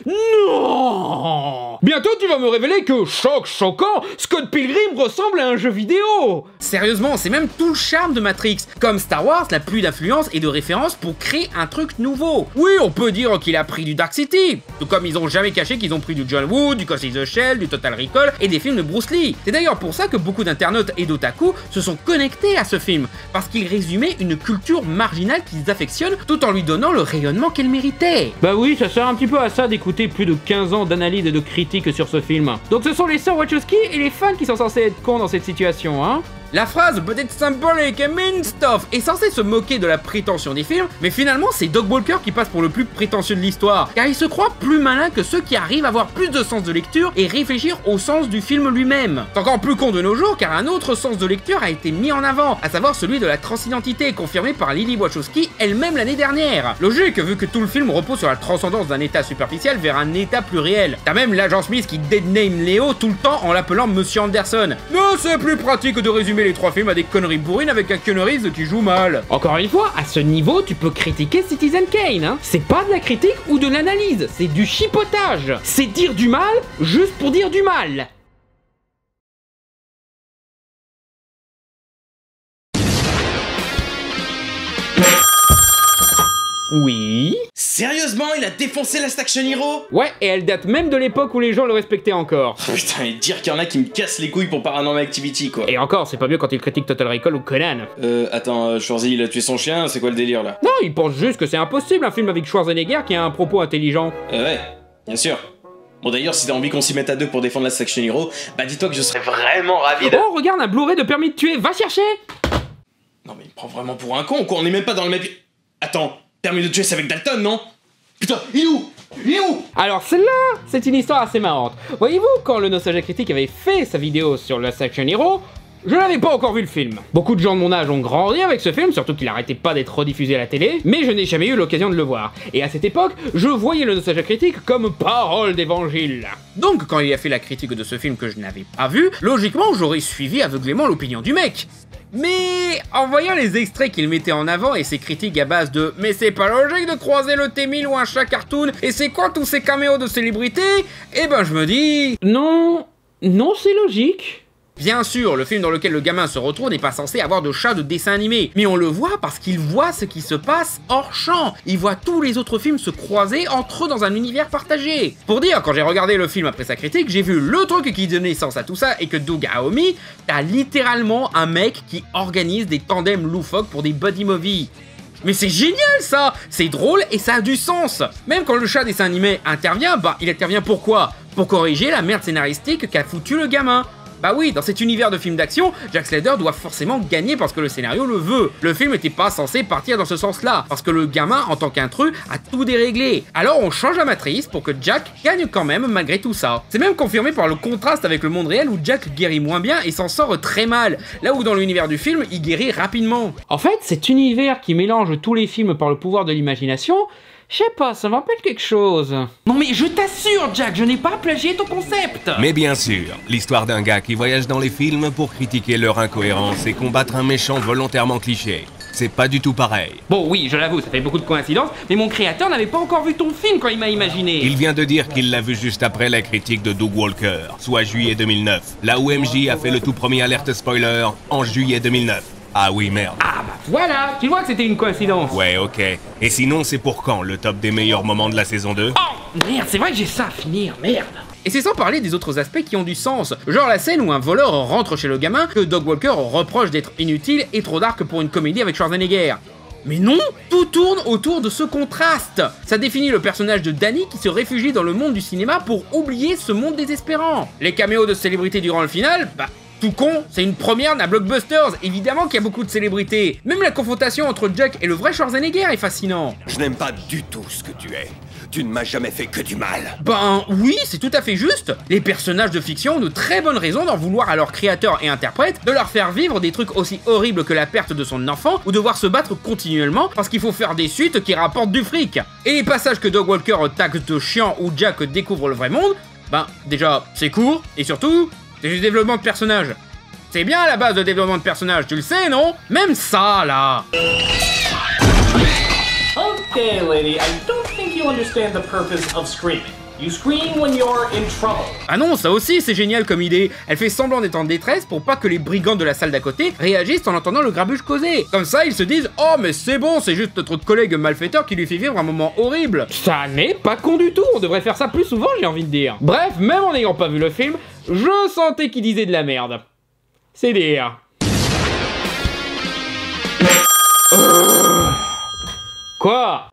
S1: Non! Bientôt tu vas me révéler que, choquant, Scott Pilgrim ressemble à un jeu vidéo. Sérieusement, c'est même tout le charme de Matrix. Comme Star Wars n'a plus d'influence et de référence pour créer un truc nouveau. Oui, on peut dire qu'il a pris du Dark City. Tout comme ils ont jamais caché qu'ils ont pris du John Woo, du Ghost in the Shell, du Total Recall et des films de Bruce Lee. C'est d'ailleurs pour ça que beaucoup d'internautes et d'otaku se sont connectés à ce film. Parce qu'il résumait une culture marginale qu'ils affectionnent tout en lui donnant le rayonnement qu'elle méritait. Bah oui, ça sert un petit peu à ça d'écouter plus de 15 ans d'analyse et de critiques sur ce film. Donc ce sont les sœurs Wachowski et les fans qui sont censés être cons dans cette situation, hein. La phrase « But it's symbolic and mean stuff » est censée se moquer de la prétention des films, mais finalement c'est Doc Walker qui passe pour le plus prétentieux de l'histoire, car il se croit plus malin que ceux qui arrivent à avoir plus de sens de lecture et réfléchir au sens du film lui-même. C'est encore plus con de nos jours, car un autre sens de lecture a été mis en avant, à savoir celui de la transidentité, confirmé par Lily Wachowski elle-même l'année dernière. Logique, vu que tout le film repose sur la transcendance d'un état superficiel vers un état plus réel. T'as même l'agent Smith qui deadname Léo tout le temps en l'appelant Monsieur Anderson. Mais c'est plus pratique de résumer les 3 films à des conneries bourrines avec un Keanu Reeves qui joue mal. Encore une fois, à ce niveau, tu peux critiquer Citizen Kane, hein. C'est pas de la critique ou de l'analyse, c'est du chipotage. C'est dire du mal juste pour dire du mal. Oui.
S12: Sérieusement, il a défoncé Last Action Hero?
S1: Ouais, et elle date même de l'époque où les gens le respectaient encore.
S12: Putain, et dire qu'il y en a qui me cassent les couilles pour Paranormal Activity, quoi.
S1: Et encore, c'est pas mieux quand il critique Total Recall ou Conan.
S12: Attends, Schwarzy, il a tué son chien, c'est quoi le délire, là?
S1: Non, il pense juste que c'est impossible un film avec Schwarzenegger qui a un propos intelligent.
S12: Ouais, bien sûr. Bon d'ailleurs, si t'as envie qu'on s'y mette à deux pour défendre Last Action Hero, bah dis-toi que je serais vraiment ravi de...
S1: Oh, regarde, un Blu-ray de Permis de tuer, va chercher.
S12: Non mais il me prend vraiment pour un con, quoi, on est même pas dans le même... Attends, Permis de tuer, c'est avec Dalton, non? Putain, il est où? Il est où?
S1: Alors celle-là, c'est une histoire assez marrante. Voyez-vous, quand le Nostalgia Critique avait fait sa vidéo sur Last Action Hero, je n'avais pas encore vu le film. Beaucoup de gens de mon âge ont grandi avec ce film, surtout qu'il arrêtait pas d'être rediffusé à la télé, mais je n'ai jamais eu l'occasion de le voir. Et à cette époque, je voyais le Nostalgia Critique comme parole d'évangile. Donc quand il a fait la critique de ce film que je n'avais pas vu, logiquement j'aurais suivi aveuglément l'opinion du mec. Mais en voyant les extraits qu'il mettait en avant et ses critiques à base de « Mais c'est pas logique de croiser le T-1000 ou un chat cartoon, et c'est quoi tous ces caméos de célébrités ?» Eh ben je me dis... Non, c'est logique. Bien sûr, le film dans lequel le gamin se retrouve n'est pas censé avoir de chat de dessin animé, mais on le voit parce qu'il voit ce qui se passe hors champ. Il voit tous les autres films se croiser entre eux dans un univers partagé. Pour dire, quand j'ai regardé le film après sa critique, j'ai vu le truc qui donnait sens à tout ça et que Doug a omis. T'as littéralement un mec qui organise des tandems loufoques pour des buddy movies. Mais c'est génial ça! C'est drôle et ça a du sens! Même quand le chat dessin animé intervient, bah il intervient pourquoi? Pour corriger la merde scénaristique qu'a foutu le gamin. Bah oui, dans cet univers de film d'action, Jack Slater doit forcément gagner parce que le scénario le veut. Le film n'était pas censé partir dans ce sens-là, parce que le gamin, en tant qu'intrus, a tout déréglé. Alors on change la matrice pour que Jack gagne quand même malgré tout ça. C'est même confirmé par le contraste avec le monde réel où Jack guérit moins bien et s'en sort très mal, là où dans l'univers du film, il guérit rapidement. En fait, cet univers qui mélange tous les films par le pouvoir de l'imagination, je sais pas, ça me rappelle quelque chose. Non mais je t'assure, Jack, je n'ai pas plagié ton concept.
S2: Mais bien sûr, l'histoire d'un gars qui voyage dans les films pour critiquer leur incohérence et combattre un méchant volontairement cliché. C'est pas du tout pareil.
S1: Bon oui, je l'avoue, ça fait beaucoup de coïncidences, mais mon créateur n'avait pas encore vu ton film quand il m'a imaginé.
S2: Il vient de dire qu'il l'a vu juste après la critique de Doug Walker, soit juillet 2009. Là où MJ a fait le tout premier alerte spoiler en juillet 2009. Ah oui, merde.
S1: Ah bah voilà, tu vois que c'était une coïncidence.
S2: Ouais, ok. Et sinon, c'est pour quand le top des meilleurs moments de la saison 2?
S1: Oh merde, c'est vrai que j'ai ça à finir, merde. Et c'est sans parler des autres aspects qui ont du sens, genre la scène où un voleur rentre chez le gamin que Doug Walker reproche d'être inutile et trop dark pour une comédie avec Schwarzenegger. Mais non, tout tourne autour de ce contraste. Ça définit le personnage de Danny qui se réfugie dans le monde du cinéma pour oublier ce monde désespérant. Les caméos de célébrités durant le final, bah... tout con, c'est une première d'un blockbusters, évidemment qu'il y a beaucoup de célébrités. Même la confrontation entre Jack et le vrai Schwarzenegger est fascinant.
S3: Je n'aime pas du tout ce que tu es. Tu ne m'as jamais fait que du mal.
S1: Ben oui, c'est tout à fait juste. Les personnages de fiction ont de très bonnes raisons d'en vouloir à leurs créateurs et interprètes de leur faire vivre des trucs aussi horribles que la perte de son enfant ou devoir se battre continuellement parce qu'il faut faire des suites qui rapportent du fric. Et les passages que Doug Walker taxe de chiant où Jack découvre le vrai monde, ben déjà c'est court et surtout c'est du développement de personnage. C'est bien à la base de développement de personnage, tu le sais, non? Même ça, là.
S11: Okay, lady, I don't think you understand the purpose of screaming. You scream when you're in trouble.
S1: Ah non, ça aussi c'est génial comme idée. Elle fait semblant d'être en détresse pour pas que les brigands de la salle d'à côté réagissent en entendant le grabuge causer. Comme ça, ils se disent « Oh mais c'est bon, c'est juste notre collègue malfaiteur qui lui fait vivre un moment horrible. » Ça n'est pas con du tout, on devrait faire ça plus souvent, j'ai envie de dire. Bref, même en n'ayant pas vu le film, je sentais qu'il disait de la merde. C'est dire. Quoi?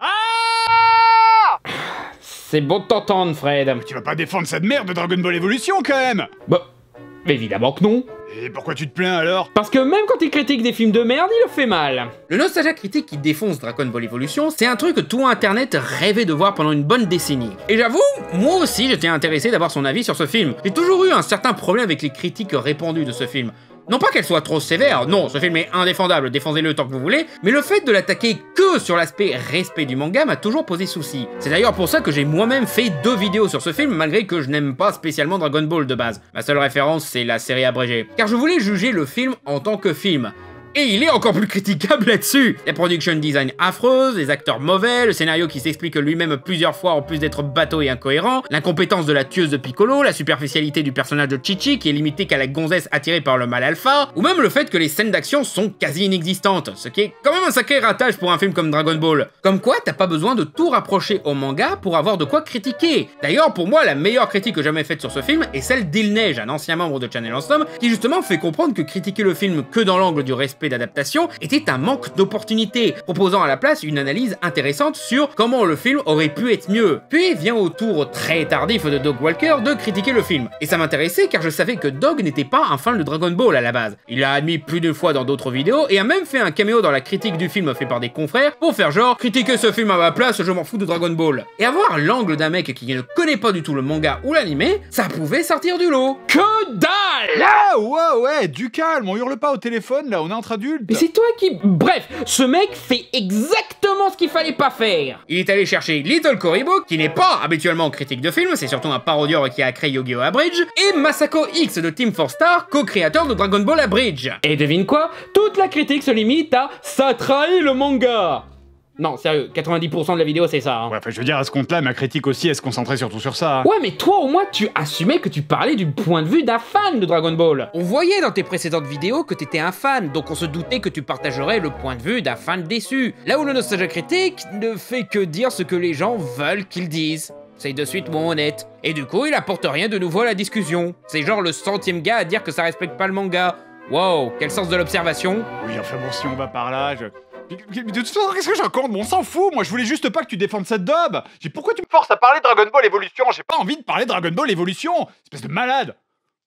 S1: C'est bon de t'entendre, Fred.
S14: Tu vas pas défendre cette merde de Dragon Ball Evolution, quand même?
S1: Bah, évidemment que non.
S14: Et pourquoi tu te plains, alors?
S1: Parce que même quand il critique des films de merde, il le fait mal. Le Nostalgia Critique qui défonce Dragon Ball Evolution, c'est un truc que tout Internet rêvait de voir pendant une bonne décennie. Et j'avoue, moi aussi j'étais intéressé d'avoir son avis sur ce film. J'ai toujours eu un certain problème avec les critiques répandues de ce film. Non pas qu'elle soit trop sévère, non, ce film est indéfendable, défendez-le tant que vous voulez, mais le fait de l'attaquer que sur l'aspect respect du manga m'a toujours posé souci. C'est d'ailleurs pour ça que j'ai moi-même fait 2 vidéos sur ce film, malgré que je n'aime pas spécialement Dragon Ball de base. Ma seule référence, c'est la série abrégée. Car je voulais juger le film en tant que film. Et il est encore plus critiquable là-dessus. La production design affreuse, les acteurs mauvais, le scénario qui s'explique lui-même plusieurs fois en plus d'être bateau et incohérent, l'incompétence de la tueuse de Piccolo, la superficialité du personnage de Chi-Chi qui est limité qu'à la gonzesse attirée par le mal alpha, ou même le fait que les scènes d'action sont quasi inexistantes, ce qui est quand même un sacré ratage pour un film comme Dragon Ball. Comme quoi, t'as pas besoin de tout rapprocher au manga pour avoir de quoi critiquer. D'ailleurs, pour moi, la meilleure critique jamais faite sur ce film est celle d'Il Neige, un ancien membre de Channel Ensemble, qui justement fait comprendre que critiquer le film que dans l'angle du respect d'adaptation était un manque d'opportunité, proposant à la place une analyse intéressante sur comment le film aurait pu être mieux. Puis vient au tour très tardif de Doug Walker de critiquer le film. Et ça m'intéressait car je savais que Doug n'était pas un fan de Dragon Ball à la base. Il l'a admis plus d'une fois dans d'autres vidéos et a même fait un caméo dans la critique du film fait par des confrères pour faire genre critiquer ce film à ma place, je m'en fous de Dragon Ball. Et avoir l'angle d'un mec qui ne connaît pas du tout le manga ou l'animé, ça pouvait sortir du lot. Que dalle!
S14: Ouais, du calme, on hurle pas au téléphone là, on est entre adultes.
S1: Mais c'est toi qui... Bref, ce mec fait exactement ce qu'il fallait pas faire. Il est allé chercher Little Koribo, qui n'est pas habituellement critique de film, c'est surtout un parodieur qui a créé Yu-Gi-Oh! Abridge, et Masako X de Team 4 Star, co-créateur de Dragon Ball Abridge. Et devine quoi? Toute la critique se limite à « ça trahit le manga ». Non, sérieux, 90% de la vidéo c'est ça. Hein.
S14: Ouais, enfin je veux dire, à ce compte-là, ma critique aussi, elle se concentrait surtout sur ça. Hein.
S1: Ouais, mais toi au moins tu assumais que tu parlais du point de vue d'un fan de Dragon Ball. On voyait dans tes précédentes vidéos que t'étais un fan, donc on se doutait que tu partagerais le point de vue d'un fan déçu. Là où le Nostalgia Critique ne fait que dire ce que les gens veulent qu'ils disent. C'est de suite moins honnête. Et du coup, il apporte rien de nouveau à la discussion. C'est genre le 100e gars à dire que ça respecte pas le manga. Wow, quel sens de l'observation.
S14: Oui, enfin bon, si on va par là, de toute façon, qu'est-ce que je raconte? On s'en fout, moi je voulais juste pas que tu défendes cette daube. Pourquoi tu me forces à parler de Dragon Ball Evolution? J'ai pas envie de parler de Dragon Ball Evolution, espèce de malade.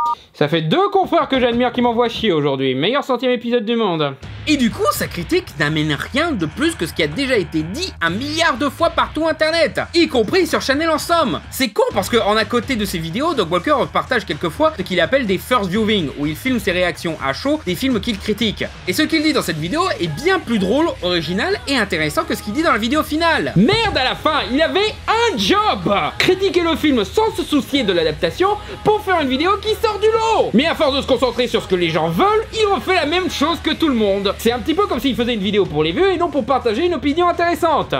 S10: Ça fait 2 confrères que j'admire qui m'envoient chier aujourd'hui. Meilleur 100e épisode du monde.
S1: Et du coup, sa critique n'amène rien de plus que ce qui a déjà été dit 1 milliard de fois partout internet, y compris sur Channel en somme. C'est con parce que en à côté de ses vidéos, Doug Walker partage quelquefois ce qu'il appelle des first viewing, où il filme ses réactions à chaud des films qu'il critique. Et ce qu'il dit dans cette vidéo est bien plus drôle, original et intéressant que ce qu'il dit dans la vidéo finale.
S10: Merde, à la fin, il avait un job! Critiquer le film sans se soucier de l'adaptation pour faire une vidéo qui sort du lot. Mais à force de se concentrer sur ce que les gens veulent, il refait la même chose que tout le monde. C'est un petit peu comme s'il faisait une vidéo pour les vues et non pour partager une opinion intéressante.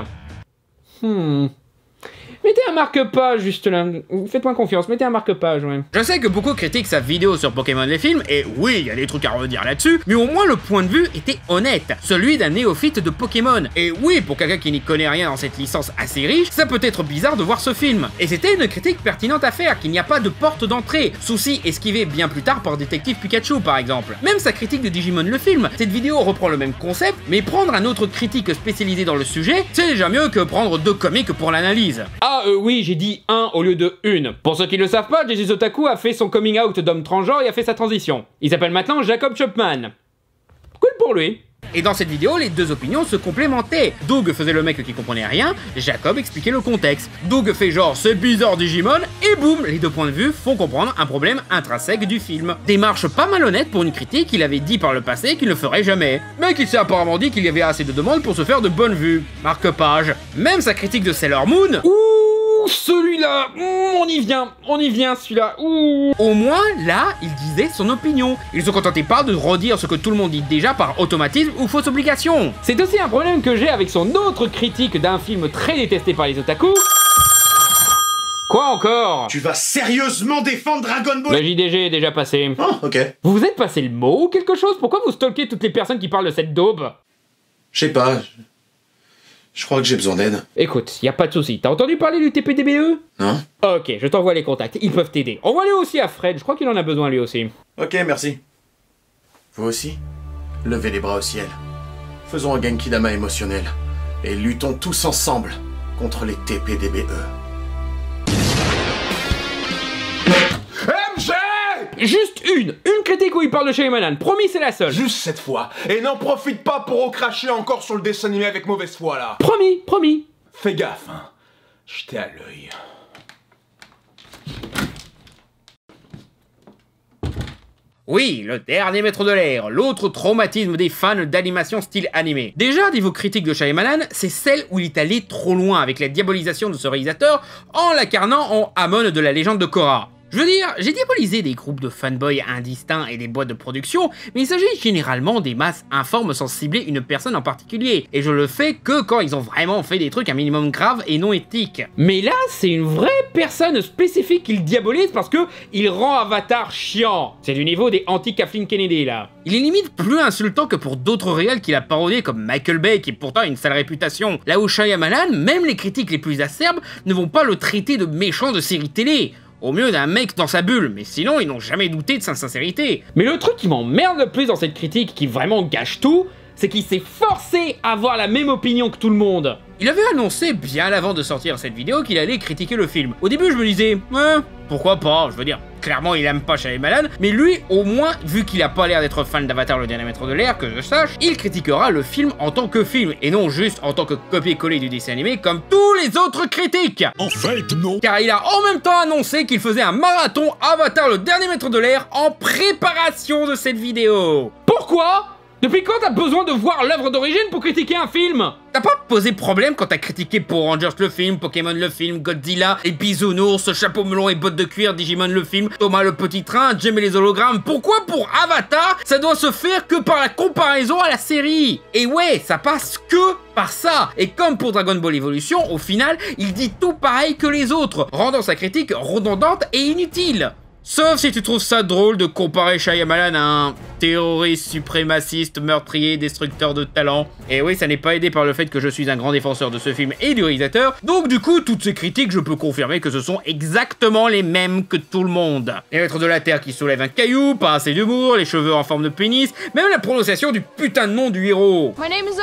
S10: Mettez un marque-page juste là. Faites-moi confiance, mettez un marque-page, ouais.
S1: Je sais que beaucoup critiquent sa vidéo sur Pokémon les films, et oui, il y a des trucs à redire là-dessus, mais au moins le point de vue était honnête, celui d'un néophyte de Pokémon. Et oui, pour quelqu'un qui n'y connaît rien dans cette licence assez riche, ça peut être bizarre de voir ce film. Et c'était une critique pertinente à faire, qu'il n'y a pas de porte d'entrée, souci esquivé bien plus tard par Détective Pikachu par exemple. Même sa critique de Digimon le film, cette vidéo reprend le même concept, mais prendre un autre critique spécialisé dans le sujet, c'est déjà mieux que prendre 2 comics pour l'analyse.
S10: Oui, j'ai dit 1 au lieu de 1. Pour ceux qui le savent pas, JJ Otaku a fait son coming out d'homme transgenre et a fait sa transition. Il s'appelle maintenant Jacob Chapman. Cool pour lui.
S1: Et dans cette vidéo, les 2 opinions se complémentaient. Doug faisait le mec qui comprenait rien, Jacob expliquait le contexte. Doug fait genre c'est bizarre Digimon, et boum, les 2 points de vue font comprendre un problème intrinsèque du film. Démarche pas malhonnête pour une critique qu'il avait dit par le passé qu'il ne ferait jamais, mais qu'il s'est apparemment dit qu'il y avait assez de demandes pour se faire de bonnes vues. Marque-page. Même sa critique de Sailor Moon...
S10: Celui-là, on y vient celui-là.
S1: Au moins, là, il disait son opinion. Il se contentait pas de redire ce que tout le monde dit déjà par automatisme ou fausse obligation.
S10: C'est aussi un problème que j'ai avec son autre critique d'un film très détesté par les otaku. Quoi encore?
S5: Tu vas sérieusement défendre Dragon Ball?
S10: Le JDG est déjà passé.
S5: Oh, ok.
S10: Vous vous êtes passé le mot ou quelque chose? Pourquoi vous stalkez toutes les personnes qui parlent de cette daube?
S5: Je sais pas. Je crois que j'ai besoin d'aide.
S10: Écoute, y a pas de souci. T'as entendu parler du TPDBE?
S5: Non.
S10: Ok, je t'envoie les contacts. Ils peuvent t'aider. Envoie-le aussi à Fred. Je crois qu'il en a besoin lui aussi.
S5: Ok, merci. Vous aussi? Levez les bras au ciel. Faisons un Genkidama émotionnel. Et luttons tous ensemble contre les TPDBE.
S22: MG!
S10: Juste une critique où il parle de Shyamalan. Promis, c'est la seule.
S22: Juste cette fois. Et n'en profite pas pour recracher encore sur le dessin animé avec mauvaise foi, là.
S10: Promis.
S22: Fais gaffe, hein. Jetez à l'œil.
S1: Oui, le dernier maître de l'air, l'autre traumatisme des fans d'animation style animé. Déjà, niveau critique de Shyamalan, c'est celle où il est allé trop loin avec la diabolisation de ce réalisateur en l'incarnant en Amon de la légende de Korra. Je veux dire, j'ai diabolisé des groupes de fanboys indistincts et des boîtes de production, mais il s'agit généralement des masses informes sans cibler une personne en particulier, et je le fais que quand ils ont vraiment fait des trucs un minimum graves et non éthiques. Mais là, c'est une vraie personne spécifique qu'il diabolise parce que il rend Avatar chiant. C'est du niveau des anti-Kathleen Kennedy, là. Il est limite plus insultant que pour d'autres réels qu'il a parodiés comme Michael Bay, qui pourtant a une sale réputation. Là où Shyamalan, même les critiques les plus acerbes ne vont pas le traiter de méchant de série télé. Au mieux d'un mec dans sa bulle, mais sinon ils n'ont jamais douté de sa sincérité. Mais le truc qui m'emmerde le plus dans cette critique, qui vraiment gâche tout, c'est qu'il s'est forcé à avoir la même opinion que tout le monde. Il avait annoncé bien avant de sortir cette vidéo qu'il allait critiquer le film. Au début je me disais, pourquoi pas, je veux dire, clairement il aime pas Shyamalan, mais lui au moins, vu qu'il a pas l'air d'être fan d'Avatar le dernier maître de l'air, que je sache, il critiquera le film en tant que film, et non juste en tant que copier-coller du dessin animé comme tous les autres critiques.
S22: En fait, non.
S1: Car il a en même temps annoncé qu'il faisait un marathon Avatar le dernier maître de l'air en préparation de cette vidéo. Pourquoi ? Depuis quand t'as besoin de voir l'œuvre d'origine pour critiquer un film? T'as pas posé problème quand t'as critiqué Power Rangers le film, Pokémon le film, Godzilla, les bisounours, chapeau melon et bottes de cuir, Digimon le film, Thomas le petit train, Jem et les hologrammes? Pourquoi pour Avatar, ça doit se faire que par la comparaison à la série? Et ouais, ça passe que par ça. Et comme pour Dragon Ball Evolution, au final, il dit tout pareil que les autres, rendant sa critique redondante et inutile. Sauf si tu trouves ça drôle de comparer Shyamalan à un terroriste suprémaciste, meurtrier, destructeur de talent. Et oui, ça n'est pas aidé par le fait que je suis un grand défenseur de ce film et du réalisateur, donc du coup, toutes ces critiques, je peux confirmer que ce sont exactement les mêmes que tout le monde. Les maîtres de la Terre qui soulèvent un caillou, pas assez d'humour, les cheveux en forme de pénis, même la prononciation du putain de nom du héros.
S7: My name is Ong.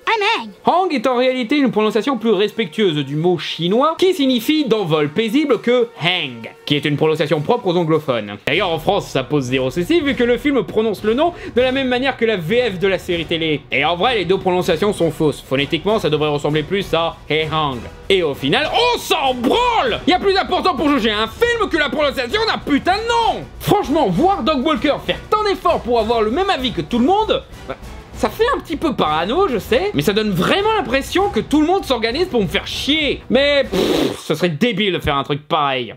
S7: I'm Hang.
S1: Hang est en réalité une prononciation plus respectueuse du mot chinois qui signifie d'envol paisible que hang, qui est une prononciation propre aux anglophones. D'ailleurs en France ça pose zéro souci vu que le film prononce le nom de la même manière que la VF de la série télé. Et en vrai les deux prononciations sont fausses, phonétiquement ça devrait ressembler plus à Hey Hang. Et au final, on s'en branle! Y a plus important pour juger un film que la prononciation d'un putain de nom! Franchement, voir Doug Walker faire tant d'efforts pour avoir le même avis que tout le monde, bah, ça fait un petit peu parano, je sais, mais ça donne vraiment l'impression que tout le monde s'organise pour me faire chier. Mais ce serait débile de faire un truc pareil.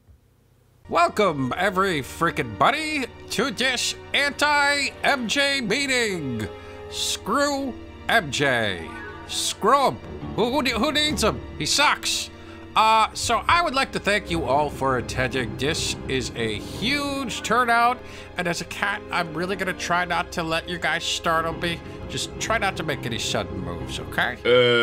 S8: Welcome, every frickin' buddy, to this anti-MJ meeting. Screw MJ. Screw him. Who needs him? He sucks. So I would like to thank you all for attending. This is a huge turnout, and as a cat, I'm really gonna try not to let you guys startle me. Just try not to make any sudden moves, okay?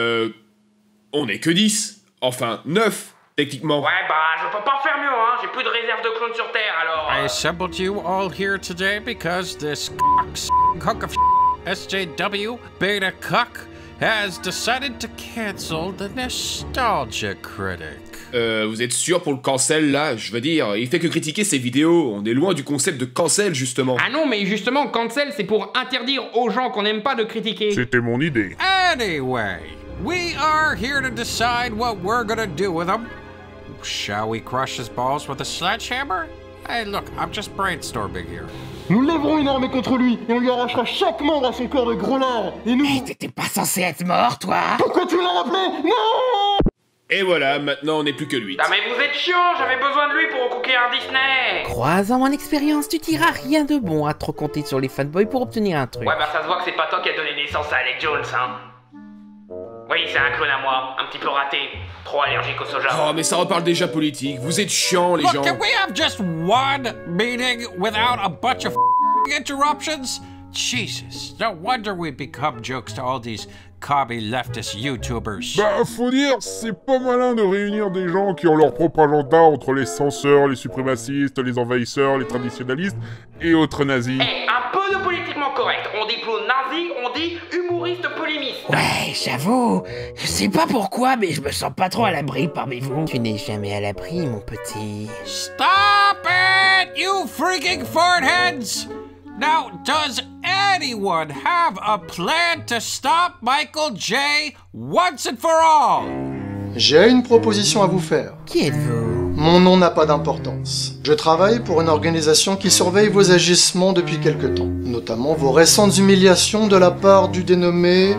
S6: On est que 10. Enfin, 9, techniquement.
S1: Ouais, bah, je peux pas faire mieux, hein. J'ai plus de réserve de clones sur Terre, alors...
S8: I assembled you all here today because this hunk of SJW Beta Cuck has decided to cancel the Nostalgia Critic.
S6: Vous êtes sûr pour le cancel là? Je veux dire, il fait que critiquer ses vidéos. On est loin du concept de cancel justement.
S1: Ah non, mais justement, cancel c'est pour interdire aux gens qu'on n'aime pas de critiquer.
S20: C'était mon idée.
S8: Anyway, we are here to decide what we're gonna do with him. Shall we crush his balls with a sledgehammer? Hey, look, I'm just brainstorming here.
S14: Nous lèverons une armée contre lui et on lui arrachera chaque membre à son corps de grelard. Et nous...
S7: Mais t'étais pas censé être mort, toi?
S14: Pourquoi tu l'as rappelé? Non!
S6: Et voilà, maintenant on n'est plus que 8.
S1: Ah mais vous êtes chiant, j'avais besoin de lui pour conquérir Disney.
S7: Croisant mon expérience, tu diras rien de bon à trop compter sur les fanboys pour obtenir un truc.
S1: Ouais bah ça se voit que c'est pas toi qui a donné naissance à Alec Jones, hein. Oui, c'est un clone à moi, un petit peu raté, trop allergique au soja.
S6: Oh, mais ça reparle déjà politique, vous êtes chiants les gens.
S8: Can we have just one meeting without a bunch of interruptions? Jesus, no wonder we become jokes to all these commie leftist YouTubers.
S20: Bah, faut dire, c'est pas malin de réunir des gens qui ont leur propre agenda entre les censeurs, les suprémacistes, les envahisseurs, les traditionalistes et autres nazis.
S1: Eh, un peu de politiquement correct. On dit plus nazi, on dit humoriste polémiste.
S7: Ouais, j'avoue, je sais pas pourquoi, mais je me sens pas trop à l'abri parmi vous. Tu n'es jamais à l'abri, mon petit.
S8: Stop it, you freaking fartheads! Now, does anyone have a plan to stop Michael J. once and for all?
S19: J'ai une proposition à vous faire.
S7: Qui êtes-vous?
S19: Mon nom n'a pas d'importance. Je travaille pour une organisation qui surveille vos agissements depuis quelque temps, notamment vos récentes humiliations de la part du dénommé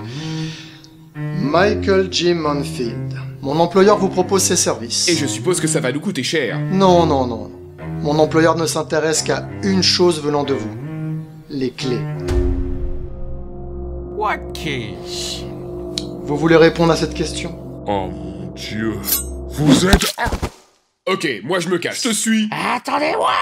S19: Michael J. Monfield. Mon employeur vous propose ses services.
S6: Et je suppose que ça va nous coûter cher.
S19: Non, non, non. Mon employeur ne s'intéresse qu'à une chose venant de vous. Les clés.
S8: What keys?
S19: Vous voulez répondre à cette question?
S20: Oh mon Dieu. Vous êtes...
S6: Ok, moi je me casse. Je te suis.
S7: Attendez-moi!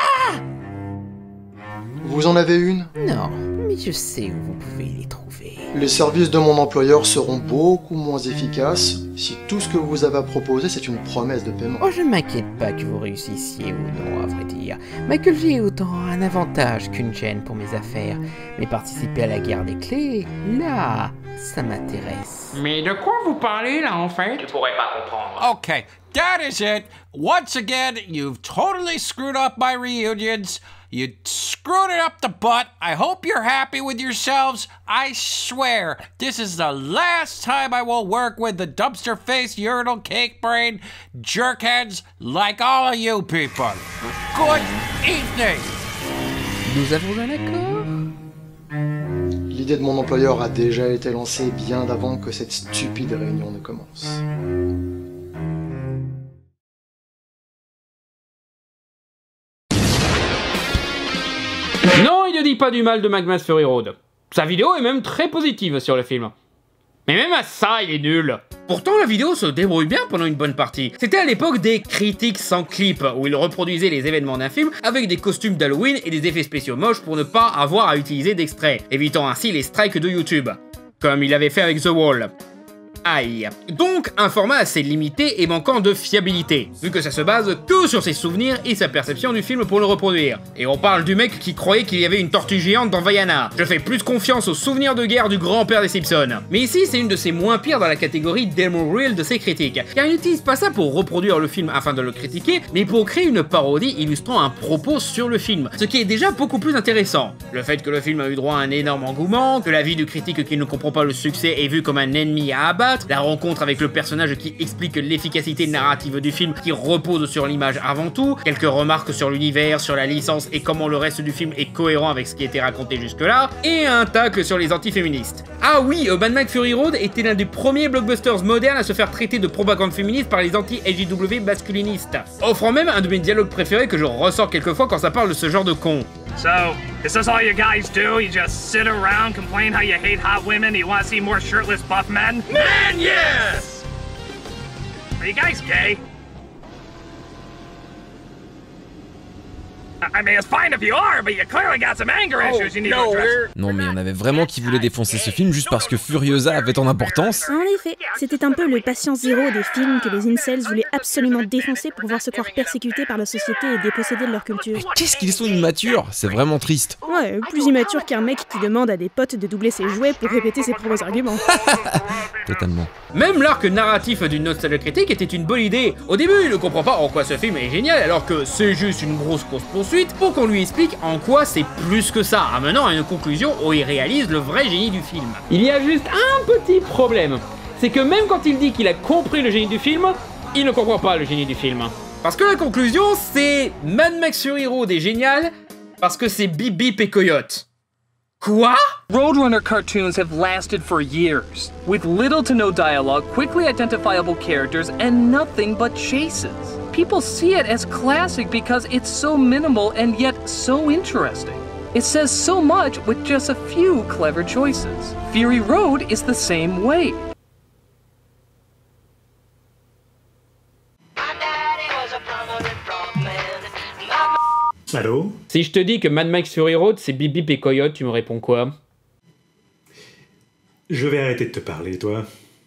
S19: Vous en avez une?
S7: Non, mais je sais où vous pouvez les trouver.
S19: Les services de mon employeur seront beaucoup moins efficaces si tout ce que vous avez à proposer c'est une promesse de paiement.
S7: Oh, je ne m'inquiète pas que vous réussissiez ou non, à vrai dire. Michael J est autant un avantage qu'une gêne pour mes affaires. Mais participer à la guerre des clés, là, ça m'intéresse.
S1: Mais de quoi vous parlez là en fait? Tu pourrais pas comprendre.
S8: Okay, that is it. Once again, you've totally screwed up my reunions. You screwed it up the butt. I hope you're happy with yourselves. I swear, this is the last time I will work with the dumpster-faced, urinal cake brain jerkheads like all of you people. Good evening.
S7: Nous avons un accord?
S19: L'idée de mon employeur a déjà été lancée bien avant que cette stupide réunion ne commence.
S1: Non, il ne dit pas du mal de Magma's Fury Road. Sa vidéo est même très positive sur le film. Mais même à ça, il est nul. Pourtant, la vidéo se débrouille bien pendant une bonne partie. C'était à l'époque des critiques sans clip, où il reproduisait les événements d'un film avec des costumes d'Halloween et des effets spéciaux moches pour ne pas avoir à utiliser d'extraits, évitant ainsi les strikes de YouTube, comme il avait fait avec The Wall. Aïe. Donc un format assez limité et manquant de fiabilité, vu que ça se base que sur ses souvenirs et sa perception du film pour le reproduire. Et on parle du mec qui croyait qu'il y avait une tortue géante dans Vaiana. Je fais plus confiance aux souvenirs de guerre du grand-père des Simpsons. Mais ici c'est une de ses moins pires dans la catégorie demo reel de ses critiques, car il n'utilise pas ça pour reproduire le film afin de le critiquer, mais pour créer une parodie illustrant un propos sur le film, ce qui est déjà beaucoup plus intéressant. Le fait que le film a eu droit à un énorme engouement, que l'avis du critique qui ne comprend pas le succès est vu comme un ennemi à abattre, la rencontre avec le personnage qui explique l'efficacité narrative du film qui repose sur l'image avant tout, quelques remarques sur l'univers, sur la licence et comment le reste du film est cohérent avec ce qui était raconté jusque-là, et un tacle sur les antiféministes. Ah oui, Mad Max Fury Road était l'un des premiers blockbusters modernes à se faire traiter de propagande féministe par les anti-LGW masculinistes, offrant même un de mes dialogues préférés que je ressors quelquefois quand ça parle de ce genre de con.
S9: So, is this all you guys do? You just sit around, complain how you hate hot women, you want to see more shirtless buff men? Man, yes! Are you guys gay? I mean, it's fine if you are, but you clearly got some anger issues you need to address.
S13: Non mais on avait vraiment qui voulait défoncer ce film juste parce que Furiosa avait tant d'importance.
S16: En effet, c'était un peu le patient zéro des films que les incels voulaient absolument défoncer pour pouvoir se croire persécutés par la société et dépossédés de leur culture.
S13: Mais qu'est-ce qu'ils sont immatures, c'est vraiment triste.
S16: Ouais, plus immature qu'un mec qui demande à des potes de doubler ses jouets pour répéter ses propres arguments.
S13: Totalement.
S1: Même l'arc narratif d'une nostalgie critique était une bonne idée. Au début, il ne comprend pas en quoi ce film est génial alors que c'est juste une grosse course-poursuite pour qu'on lui explique en quoi c'est plus que ça, amenant à une conclusion où il réalise le vrai génie du film.
S10: Il y a juste un petit problème, c'est que même quand il dit qu'il a compris le génie du film, il ne comprend pas le génie du film.
S1: Parce que la conclusion, c'est Mad Max Fury Road est génial parce que c'est Bip Bip et Coyote. Quoi?
S24: Roadrunner cartoons have lasted for years, with little to no dialogue, quickly identifiable characters, and nothing but chases. People see it as classic because it's so minimal and yet so interesting. It says so much with just a few clever choices. Fury Road is the same way.
S10: Allô? Si je te dis que Mad Max Fury Road c'est Bip Bip et Coyote, tu me réponds quoi?
S25: Je vais arrêter de te parler, toi.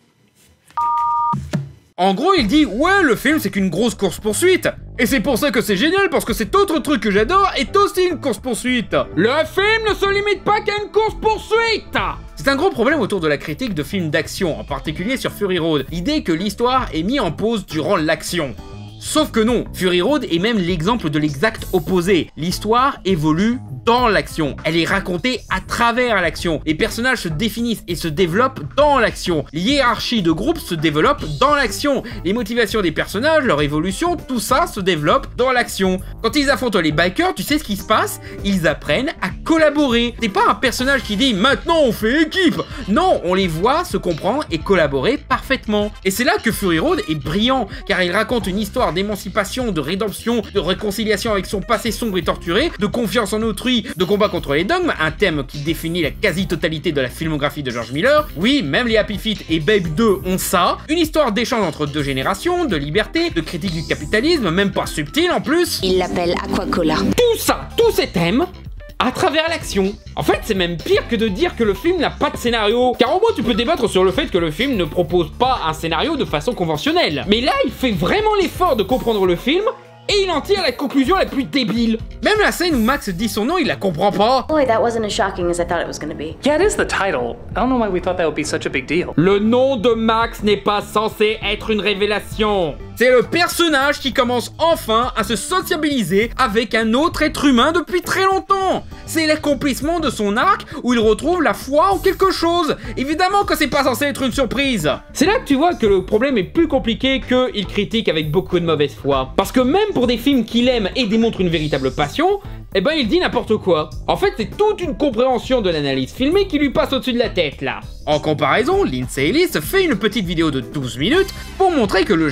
S1: En gros, il dit « Ouais, le film, c'est qu'une grosse course-poursuite !» Et c'est pour ça que c'est génial, parce que cet autre truc que j'adore est aussi une course-poursuite. Le film ne se limite pas qu'à une course-poursuite. C'est un gros problème autour de la critique de films d'action, en particulier sur Fury Road. L'idée que l'histoire est mise en pause durant l'action. Sauf que non, Fury Road est même l'exemple de l'exact opposé. L'histoire évolue dans l'action. Elle est racontée à travers l'action. Les personnages se définissent et se développent dans l'action. Les hiérarchies de groupe se développent dans l'action. Les motivations des personnages, leur évolution, tout ça se développe dans l'action. Quand ils affrontent les bikers, tu sais ce qui se passe? Ils apprennent à collaborer. C'est pas un personnage qui dit « Maintenant on fait équipe !» Non, on les voit se comprendre et collaborer parfaitement. Et c'est là que Fury Road est brillant, car il raconte une histoire d'émancipation, de rédemption, de réconciliation avec son passé sombre et torturé, de confiance en autrui, de combat contre les dogmes, un thème qui définit la quasi-totalité de la filmographie de George Miller. Oui, même les Happy Feet et Babe 2 ont ça. Une histoire d'échange entre deux générations, de liberté, de critique du capitalisme, même pas subtile en plus.
S26: Il l'appelle Aquacola.
S10: Tout ça, tous ces thèmes, à travers l'action. En fait, c'est même pire que de dire que le film n'a pas de scénario, car au moins tu peux débattre sur le fait que le film ne propose pas un scénario de façon conventionnelle. Mais là, il fait vraiment l'effort de comprendre le film, et il en tire la conclusion la plus débile. Même la scène où Max dit son nom, il la comprend pas.
S26: Boy, that wasn't as shocking as I thought it was gonna be.
S24: Yeah, it is the title. I don't know why we thought that would be such a big deal.
S10: Le nom de Max n'est pas censé être une révélation.
S1: C'est le personnage qui commence enfin à se sociabiliser avec un autre être humain depuis très longtemps. C'est l'accomplissement de son arc où il retrouve la foi en quelque chose. Évidemment que c'est pas censé être une surprise.
S10: C'est là que tu vois que le problème est plus compliqué qu'il critique avec beaucoup de mauvaise foi. Parce que même pour des films qu'il aime et démontre une véritable passion, eh ben il dit n'importe quoi. En fait, c'est toute une compréhension de l'analyse filmée qui lui passe au-dessus de la tête là.
S1: En comparaison, Lindsay Ellis fait une petite vidéo de 12 minutes pour montrer que le génie du film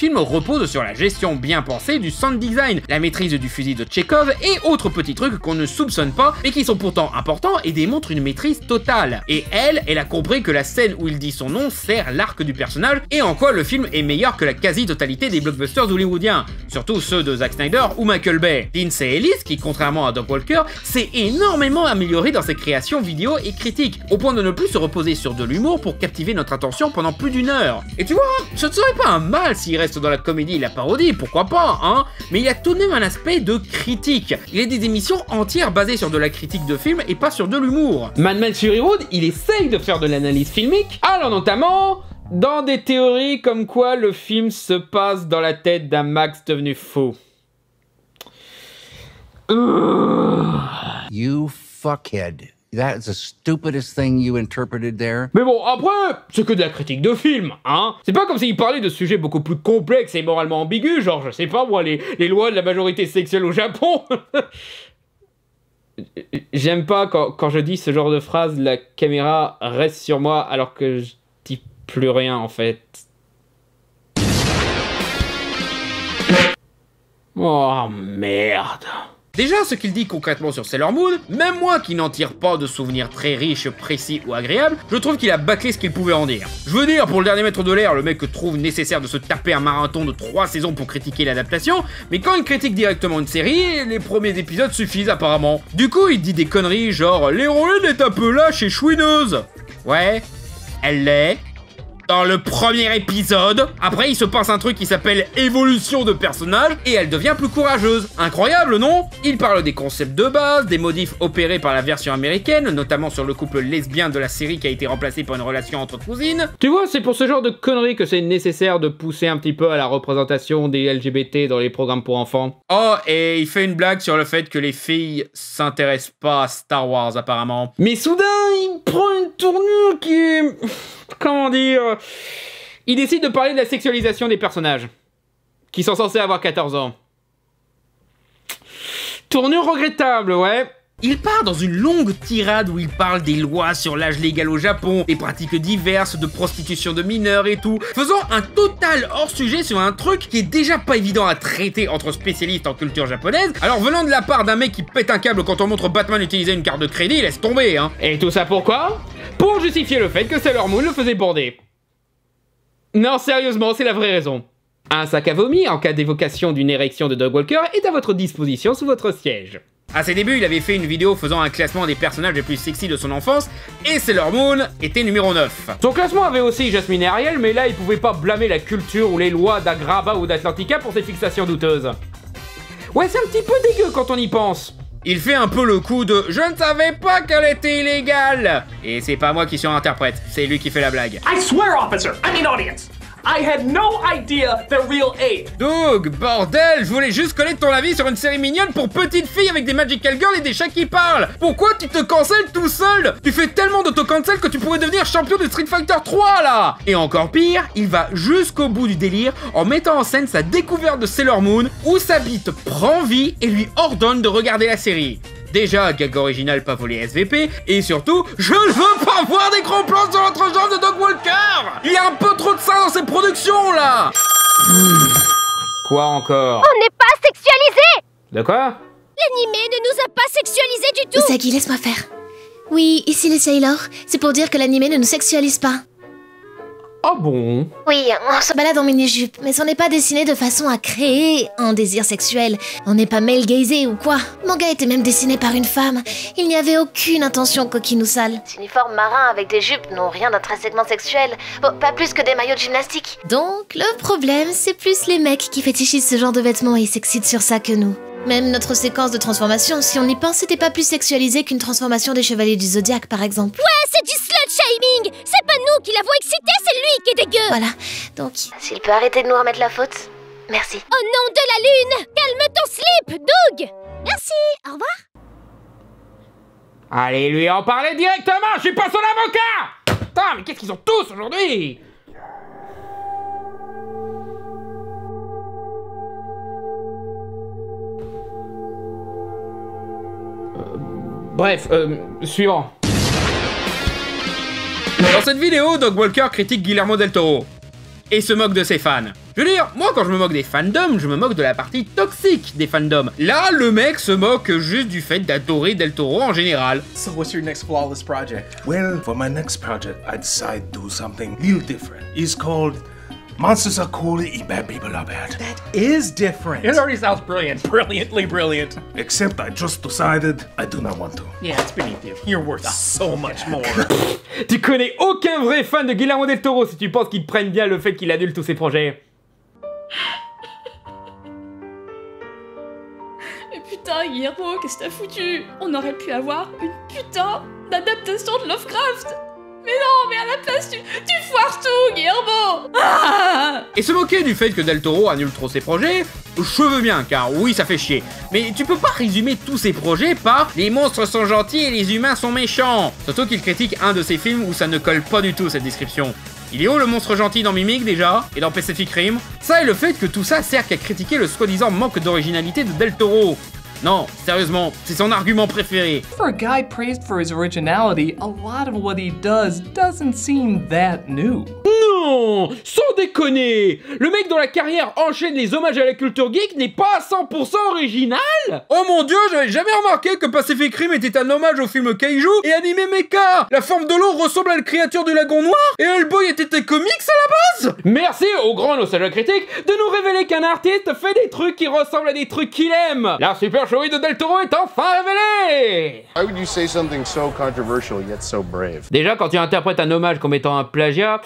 S1: film repose sur la gestion bien pensée du sound design, la maîtrise du fusil de Tchekhov et autres petits trucs qu'on ne soupçonne pas mais qui sont pourtant importants et démontrent une maîtrise totale. Et elle a compris que la scène où il dit son nom sert l'arc du personnage et en quoi le film est meilleur que la quasi-totalité des blockbusters hollywoodiens, surtout ceux de Zack Snyder ou Michael Bay. Lindsay Ellis, qui contrairement à Doug Walker, s'est énormément amélioré dans ses créations vidéo et critiques, au point de ne plus se reposer sur de l'humour pour captiver notre attention pendant plus d'1 heure. Et tu vois, ce ne serait pas un mal s'il reste dans la comédie et la parodie, pourquoi pas, hein, mais il a tout de même un aspect de critique. Il y a des émissions entières basées sur de la critique de film et pas sur de l'humour. Mad Men Fury Road, il essaye de faire de l'analyse filmique, alors notamment dans des théories comme quoi le film se passe dans la tête d'un Max devenu fou.
S4: You fuckhead. That is the stupidest thing you interpreted there.
S1: Mais bon, après, c'est que de la critique de film, hein. C'est pas comme s'il parlait de sujets beaucoup plus complexes et moralement ambigus, genre, je sais pas moi, les lois de la majorité sexuelle au Japon. J'aime pas quand je dis ce genre de phrase, la caméra reste sur moi alors que je dis plus rien en fait. Oh merde. Déjà, ce qu'il dit concrètement sur Sailor Moon, même moi qui n'en tire pas de souvenirs très riches, précis ou agréables, je trouve qu'il a bâclé ce qu'il pouvait en dire. Je veux dire, pour le dernier maître de l'air, le mec trouve nécessaire de se taper un marathon de 3 saisons pour critiquer l'adaptation, mais quand il critique directement une série, les premiers épisodes suffisent apparemment. Du coup, il dit des conneries genre « l'héroïne est un peu lâche et chouineuse ». Ouais, elle l'est. Dans le premier épisode. Après, il se passe un truc qui s'appelle évolution de personnage et elle devient plus courageuse. Incroyable, non? Il parle des concepts de base, des modifs opérés par la version américaine, notamment sur le couple lesbien de la série qui a été remplacé par une relation entre cousines. Tu vois, c'est pour ce genre de conneries que c'est nécessaire de pousser un petit peu à la représentation des LGBT dans les programmes pour enfants. Oh, et il fait une blague sur le fait que les filles s'intéressent pas à Star Wars apparemment. Mais soudain, il prend une tournure qui est... Comment dire? Il décide de parler de la sexualisation des personnages, qui sont censés avoir 14 ans. Tournure regrettable, ouais. Il part dans une longue tirade où il parle des lois sur l'âge légal au Japon, des pratiques diverses, de prostitution de mineurs et tout, faisant un total hors-sujet sur un truc qui est déjà pas évident à traiter entre spécialistes en culture japonaise, alors venant de la part d'un mec qui pète un câble quand on montre Batman utiliser une carte de crédit, laisse tomber, hein. Et tout ça pourquoi? Pour justifier le fait que Sailor Moon le faisait bander. Non, sérieusement, c'est la vraie raison. Un sac à vomi en cas d'évocation d'une érection de Doug Walker est à votre disposition sous votre siège. À ses débuts, il avait fait une vidéo faisant un classement des personnages les plus sexy de son enfance, et Sailor Moon était numéro 9. Son classement avait aussi Jasmine et Ariel, mais là il pouvait pas blâmer la culture ou les lois d'Agraba ou d'Atlantica pour ses fixations douteuses. Ouais, c'est un petit peu dégueu quand on y pense. Il fait un peu le coup de « Je ne savais pas qu'elle était illégale !» Et c'est pas moi qui surinterprète, c'est lui qui fait la blague.
S11: I swear, officer, I mean audience. I had no idea they're real ape.
S1: Doug, bordel, je voulais juste connaître ton avis sur une série mignonne pour petites filles avec des magical girls et des chats qui parlent. Pourquoi tu te cancelles tout seul? Tu fais tellement d'auto-cancel que tu pourrais devenir champion de Street Fighter 3 là. Et encore pire, il va jusqu'au bout du délire en mettant en scène sa découverte de Sailor Moon où sa bite prend vie et lui ordonne de regarder la série. Déjà, gag original pas volé SVP, et surtout, je ne veux pas voir des gros plans sur l'autre genre de Doug Walker. Il y a un peu trop de ça dans ces productions, là. Quoi encore?
S15: On n'est pas sexualisé.
S1: De quoi?
S15: L'animé ne nous a pas sexualisé du tout.
S17: Usagi, laisse-moi faire. Oui, ici les Sailor, c'est pour dire que l'animé ne nous sexualise pas.
S1: Ah bon?
S17: Oui, on se balade en mini-jupe, mais on n'est pas dessiné de façon à créer un désir sexuel. On n'est pas male-gazé ou quoi. Le manga était même dessiné par une femme. Il n'y avait aucune intention coquine ou sale. Ces uniformes marins avec des jupes n'ont rien d'intrinsèquement sexuel. Bon, pas plus que des maillots de gymnastique. Donc, le problème, c'est plus les mecs qui fétichisent ce genre de vêtements et s'excitent sur ça que nous. Même notre séquence de transformation, si on y pense, c'était pas plus sexualisé qu'une transformation des Chevaliers du Zodiaque, par exemple.
S15: Ouais, c'est du slut-shaming. C'est pas nous qui l'avons excité, c'est lui qui est dégueu.
S17: Voilà, donc, s'il peut arrêter de nous remettre la faute, merci.
S15: Au nom de la lune, calme ton slip, Doug. Merci, au revoir.
S1: Allez lui en parler directement, je suis pas son avocat. Putain, mais qu'est-ce qu'ils ont tous aujourd'hui? Bref, suivant. Dans cette vidéo, Doug Walker critique Guillermo del Toro. et se moque de ses fans. Je veux dire, moi quand je me moque des fandoms, je me moque de la partie toxique des fandoms. Là, le mec se moque juste du fait d'adorer Del Toro en général.
S2: So what's your next flawless project? Well, for my next project, I decided to do something real different. It's called Monsters Are Cool and Bad People Are Bad.
S9: That is different. It already sounds brilliant. Brilliantly brilliant.
S2: Except I just decided I do not want to.
S9: Yeah, it's beneath you. You're worth so much more.
S1: Tu connais aucun vrai fan de Guillermo del Toro si tu penses qu'il prenne bien le fait qu'il annule tous ses projets.
S3: Mais putain, Guillermo, qu'est-ce que t'as foutu? On aurait pu avoir une putain d'adaptation de Lovecraft. Mais non, mais à la place, tu foires tout, Guillermo. Ah!
S1: Et se moquer du fait que Del Toro annule trop ses projets, je veux bien, car oui, ça fait chier. Mais tu peux pas résumer tous ses projets par « les monstres sont gentils et les humains sont méchants ». Surtout qu'il critique un de ses films où ça ne colle pas du tout cette description. Il est où le monstre gentil dans Mimic déjà? Et dans Pacific Rim? Ça et le fait que tout ça sert qu'à critiquer le soi-disant manque d'originalité de Del Toro. Non, sérieusement, c'est son argument préféré.
S11: For a guy praised for his originality, a lot of what he does doesn't seem that new.
S1: Non, sans déconner, le mec dont la carrière enchaîne les hommages à la culture geek n'est pas à 100% original. Oh mon dieu, j'avais jamais remarqué que Pacific Rim était un hommage au film Kaiju et animé Mecha. La forme de l'eau ressemble à la créature du lagon noir et Hellboy était un comics à la base. Merci au grand nostalgie critique de nous révéler qu'un artiste fait des trucs qui ressemblent à des trucs qu'il aime. La supercherie de Del Toro est enfin révélée.
S12: Why would you say something so controversial yet so brave?
S1: Déjà, quand tu interprètes un hommage comme étant un plagiat,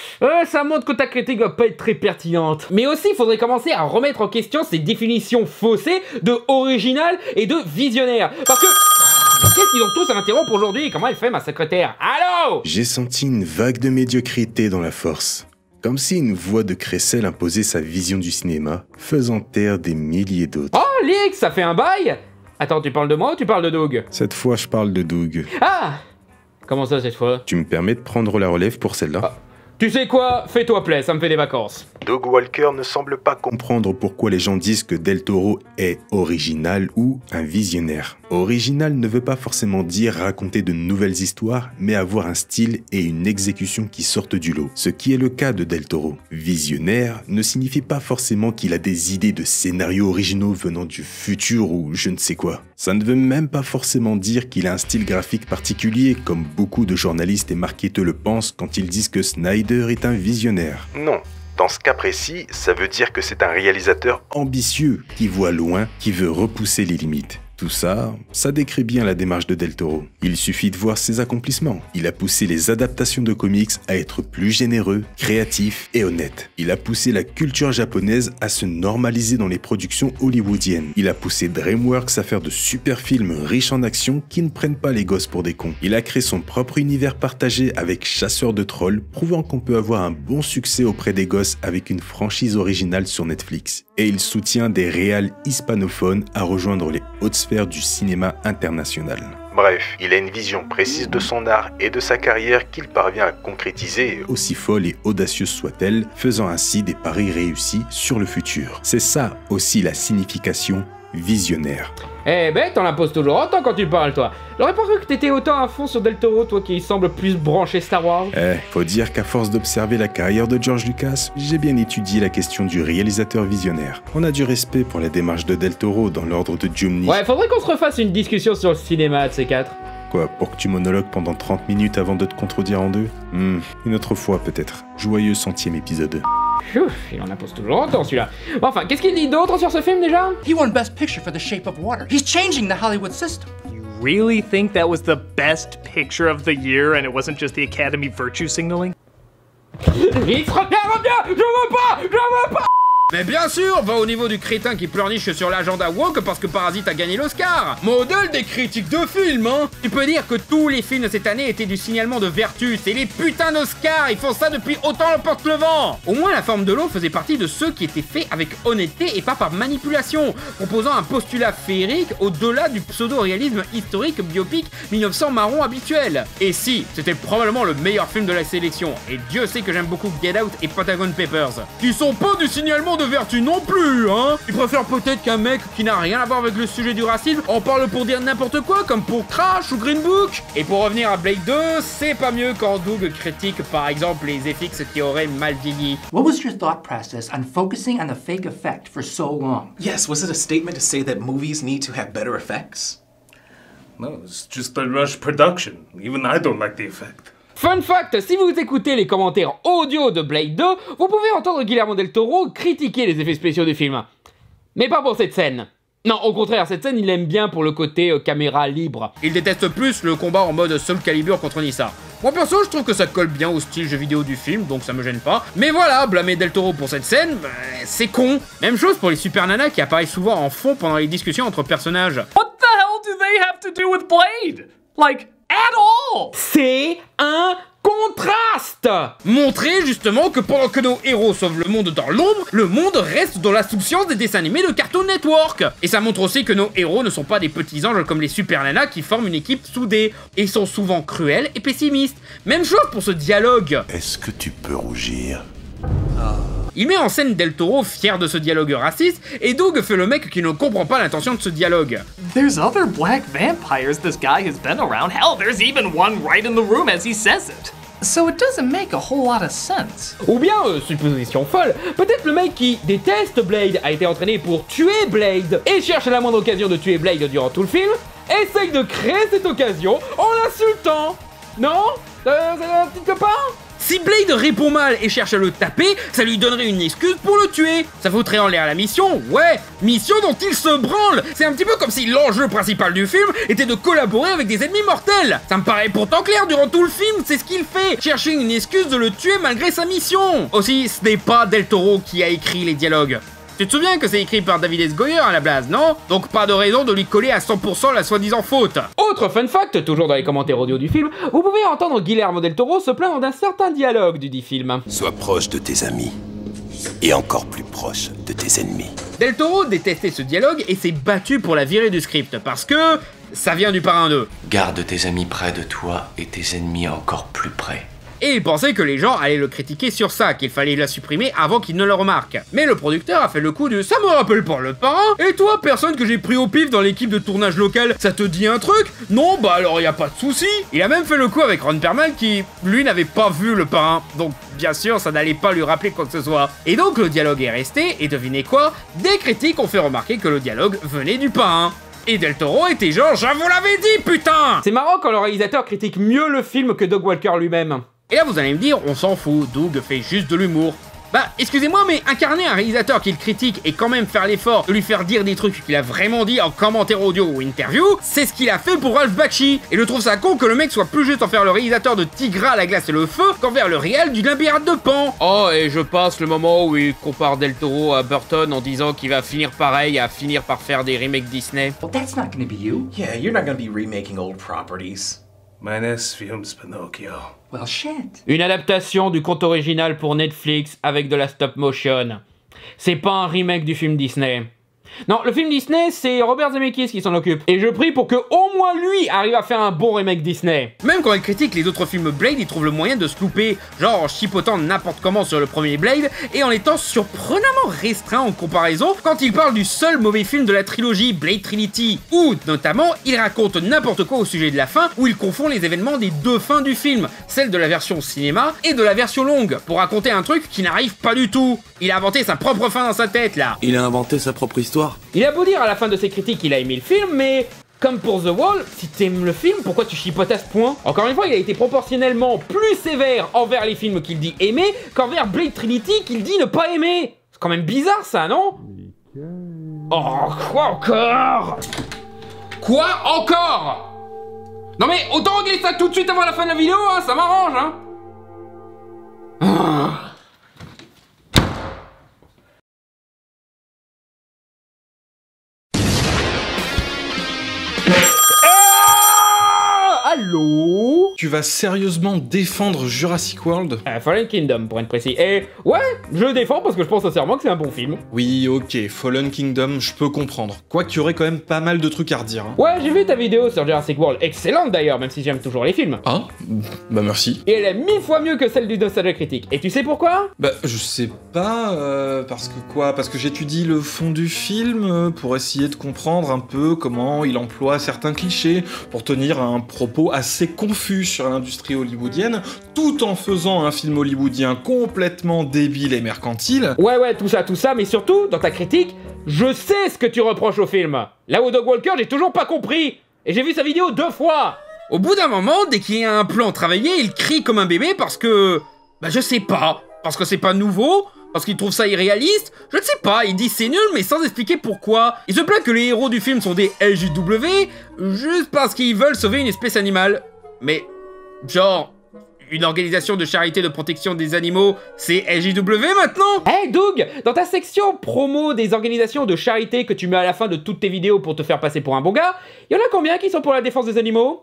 S1: ça montre que ta critique va pas être très pertinente. Mais aussi, il faudrait commencer à remettre en question ces définitions faussées de original et de visionnaire. Parce que... qu'est-ce qu'ils ont tous à m'interrompre aujourd'hui? Comment elle fait, ma secrétaire? Allô?
S18: J'ai senti une vague de médiocrité dans la force. Comme si une voix de crécelle imposait sa vision du cinéma, faisant taire des milliers d'autres.
S1: Oh, Lix, ça fait un bail? Attends, tu parles de moi ou tu parles de Doug?
S18: Cette fois, je parle de Doug.
S1: Ah! Comment ça, cette fois?
S18: Tu me permets de prendre la relève pour celle-là?
S1: Ah. Tu sais quoi? Fais-toi plaisir, ça me fait des vacances.
S18: Doug Walker ne semble pas comprendre pourquoi les gens disent que Del Toro est original ou un visionnaire. Original ne veut pas forcément dire raconter de nouvelles histoires, mais avoir un style et une exécution qui sortent du lot. Ce qui est le cas de Del Toro. Visionnaire ne signifie pas forcément qu'il a des idées de scénarios originaux venant du futur ou je ne sais quoi. Ça ne veut même pas forcément dire qu'il a un style graphique particulier, comme beaucoup de journalistes et marketeurs le pensent quand ils disent que Snyder est un visionnaire. Non. Dans ce cas précis, ça veut dire que c'est un réalisateur ambitieux, qui voit loin, qui veut repousser les limites. Tout ça, ça décrit bien la démarche de Del Toro. Il suffit de voir ses accomplissements. Il a poussé les adaptations de comics à être plus généreux, créatifs et honnêtes. Il a poussé la culture japonaise à se normaliser dans les productions hollywoodiennes. Il a poussé DreamWorks à faire de super films riches en action qui ne prennent pas les gosses pour des cons. Il a créé son propre univers partagé avec Chasseurs de Trolls, prouvant qu'on peut avoir un bon succès auprès des gosses avec une franchise originale sur Netflix. Et il soutient des réals hispanophones à rejoindre les hautes sphères du cinéma international. Bref, il a une vision précise de son art et de sa carrière qu'il parvient à concrétiser, aussi folle et audacieuse soit-elle, faisant ainsi des paris réussis sur le futur. C'est ça aussi la signification visionnaire.
S1: Eh ben, t'en la poses toujours autant quand tu parles, toi. J'aurais pas cru que t'étais autant à fond sur Del Toro, toi qui semble plus branché Star Wars.
S18: Faut dire qu'à force d'observer la carrière de George Lucas, j'ai bien étudié la question du réalisateur visionnaire. On a du respect pour la démarche de Del Toro dans l'ordre de Jumni.
S1: Ouais, faudrait qu'on se refasse une discussion sur le cinéma de ces quatre.
S18: Quoi, pour que tu monologues pendant 30 minutes avant de te contredire en deux? Une autre fois peut-être. Joyeux 100e épisode.
S1: Ouf, il en impose toujours autant celui-là. Enfin, qu'est-ce qu'il dit d'autre sur ce film déjà?
S9: He won Best Picture for The Shape of Water. He's changing the Hollywood system.
S11: You really think that was the best picture of the year and it wasn't just the Academy virtue signaling?
S1: Il se regarde bien! Je veux pas! Mais bien sûr, va au niveau du crétin qui pleurniche sur l'agenda woke parce que Parasite a gagné l'Oscar. Modèle des critiques de films, hein. Tu peux dire que tous les films de cette année étaient du signalement de vertu. C'est les putains d'Oscars, ils font ça depuis autant l'emporte le vent. Au moins la forme de l'eau faisait partie de ceux qui étaient faits avec honnêteté et pas par manipulation, proposant un postulat féerique au-delà du pseudo-réalisme historique biopic 1900 marron habituel. Et si, c'était probablement le meilleur film de la sélection, et Dieu sait que j'aime beaucoup Get Out et Pentagon Papers, qui sont pas du signalement de vertu non plus, hein. Il préfère peut-être qu'un mec qui n'a rien à voir avec le sujet du racisme en parle pour dire n'importe quoi, comme pour Crash ou Green Book. Et pour revenir à Blade 2, c'est pas mieux quand Doug critique par exemple les FX qui auraient mal vieilli.
S5: What was your thought process on focusing on the fake effect for so long?
S14: Yes, was it a statement to say that movies need to have better effects?
S2: No, it's just a rush production. Even I don't like the effect.
S1: Fun fact, si vous écoutez les commentaires audio de Blade 2, vous pouvez entendre Guillermo del Toro critiquer les effets spéciaux du film. Mais pas pour cette scène. Non, au contraire, cette scène, il aime bien pour le côté caméra libre. Il déteste plus le combat en mode Soul Calibur contre Nissa. Moi perso, je trouve que ça colle bien au style jeu vidéo du film, donc ça me gêne pas. Mais voilà, blâmer Del Toro pour cette scène, c'est con. Même chose pour les super nanas qui apparaissent souvent en fond pendant les discussions entre personnages.
S11: What the hell do they have to do with Blade? Like, at all?
S1: C'est un contraste! Montrer justement que pendant que nos héros sauvent le monde dans l'ombre, le monde reste dans la souciance des dessins animés de Cartoon Network. Et ça montre aussi que nos héros ne sont pas des petits anges comme les super nanas qui forment une équipe soudée, et sont souvent cruels et pessimistes. Même chose pour ce dialogue.
S20: Est-ce que tu peux rougir?
S1: Il met en scène Del Toro fier de ce dialogue raciste, et Doug fait le mec qui ne comprend pas l'intention de ce dialogue.
S11: There's other black vampires this guy has been around. Hell, there's even one right in the room as he says it. So it doesn't make a whole lot of sense.
S1: Ou bien, supposition folle, peut-être le mec qui déteste Blade a été entraîné pour tuer Blade, et cherche à la moindre occasion de tuer Blade durant tout le film, essaye de créer cette occasion en l'insultant. Non? C'est un petit copain? Si Blade répond mal et cherche à le taper, ça lui donnerait une excuse pour le tuer. Ça foutrait en l'air la mission, ouais, mission dont il se branle. C'est un petit peu comme si l'enjeu principal du film était de collaborer avec des ennemis mortels. Ça me paraît pourtant clair durant tout le film, c'est ce qu'il fait, chercher une excuse de le tuer malgré sa mission. Aussi, ce n'est pas Del Toro qui a écrit les dialogues. Tu te souviens que c'est écrit par David S. Goyer à la base, non? Donc pas de raison de lui coller à 100% la soi-disant faute. Autre fun fact, toujours dans les commentaires audio du film, vous pouvez entendre Guillermo del Toro se plaindre d'un certain dialogue du dit film.
S20: Sois proche de tes amis, et encore plus proche de tes ennemis.
S1: Del Toro détestait ce dialogue et s'est battu pour la virer du script, parce que ça vient du Parrain 2.
S21: Garde tes amis près de toi et tes ennemis encore plus près.
S1: Et il pensait que les gens allaient le critiquer sur ça, qu'il fallait la supprimer avant qu'il ne le remarque. Mais le producteur a fait le coup de « ça me rappelle pas le Parrain, et toi, personne que j'ai pris au pif dans l'équipe de tournage locale, ça te dit un truc? Non, bah alors y a pas de souci !» Il a même fait le coup avec Ron Perlman qui, lui, n'avait pas vu le Parrain, donc bien sûr, ça n'allait pas lui rappeler quoi que ce soit. Et donc le dialogue est resté, et devinez quoi? Des critiques ont fait remarquer que le dialogue venait du Parrain. Et Del Toro était genre « je vous l'avais dit, putain !» C'est marrant quand le réalisateur critique mieux le film que Doug Walker lui-même. Et là vous allez me dire, on s'en fout, Doug fait juste de l'humour. Bah, excusez-moi, mais incarner un réalisateur qu'il critique et quand même faire l'effort de lui faire dire des trucs qu'il a vraiment dit en commentaire audio ou interview, c'est ce qu'il a fait pour Ralph Bakshi. Et je trouve ça con que le mec soit plus juste en faire le réalisateur de Tigra, la glace et le feu qu'envers le réel du Labyrinthe de Pan. Oh, et je passe le moment où il compare Del Toro à Burton en disant qu'il va finir pareil, à finir par faire des remakes Disney.
S14: Well, that's not gonna be you. Yeah, you're not gonna be remaking old properties.
S2: Meines films Pinocchio.
S14: Well, shit.
S1: Une adaptation du conte original pour Netflix avec de la stop motion. C'est pas un remake du film Disney. Non, le film Disney, c'est Robert Zemeckis qui s'en occupe. Et je prie pour que au moins lui arrive à faire un bon remake Disney. Même quand il critique les autres films Blade, il trouve le moyen de se louper, genre en chipotant n'importe comment sur le premier Blade, et en étant surprenamment restreint en comparaison quand il parle du seul mauvais film de la trilogie Blade Trinity, où notamment il raconte n'importe quoi au sujet de la fin, où il confond les événements des deux fins du film, celle de la version cinéma et de la version longue, pour raconter un truc qui n'arrive pas du tout. Il a inventé sa propre fin dans sa tête là.
S20: Il a inventé sa propre histoire.
S1: Il a beau dire à la fin de ses critiques qu'il a aimé le film, mais comme pour The Wall, si t'aimes le film, pourquoi tu chipotes à ce point? Encore une fois, il a été proportionnellement plus sévère envers les films qu'il dit aimer qu'envers Blade Trinity qu'il dit ne pas aimer. C'est quand même bizarre ça, non? Oh, quoi encore? Quoi encore? Non mais autant régler ça tout de suite avant la fin de la vidéo, hein, ça m'arrange, hein. Allô?
S6: Tu vas sérieusement défendre Jurassic World?
S10: Fallen Kingdom, pour être précis. Et ouais, je le défends parce que je pense sincèrement que c'est un bon film.
S6: Oui, ok, Fallen Kingdom, je peux comprendre. Quoique, il y aurait quand même pas mal de trucs à redire. Hein.
S10: Ouais, j'ai vu ta vidéo sur Jurassic World, excellente d'ailleurs, même si j'aime toujours les films.
S6: Ah, bah merci.
S10: Et elle est 1000 fois mieux que celle du Nostalgia Critique. Et tu sais pourquoi?
S6: Bah, je sais pas, parce que quoi? Parce que j'étudie le fond du film pour essayer de comprendre un peu comment il emploie certains clichés pour tenir un propos assez confus sur l'industrie hollywoodienne, tout en faisant un film hollywoodien complètement débile et mercantile.
S10: Ouais, tout ça, mais surtout, dans ta critique, je sais ce que tu reproches au film. Là où Doug Walker, j'ai toujours pas compris. Et j'ai vu sa vidéo 2 fois. Au bout d'un moment, dès qu'il y a un plan travaillé, il crie comme un bébé parce que... Bah je sais pas. Parce que c'est pas nouveau. Parce qu'il trouve ça irréaliste. Je ne sais pas, il dit c'est nul mais sans expliquer pourquoi. Il se plaint que les héros du film sont des LJW juste parce qu'ils veulent sauver une espèce animale. Mais... genre... une organisation de charité de protection des animaux, c'est LJW maintenant? Hey Doug, dans ta section promo des organisations de charité que tu mets à la fin de toutes tes vidéos pour te faire passer pour un bon gars, y en a combien qui sont pour la défense des animaux?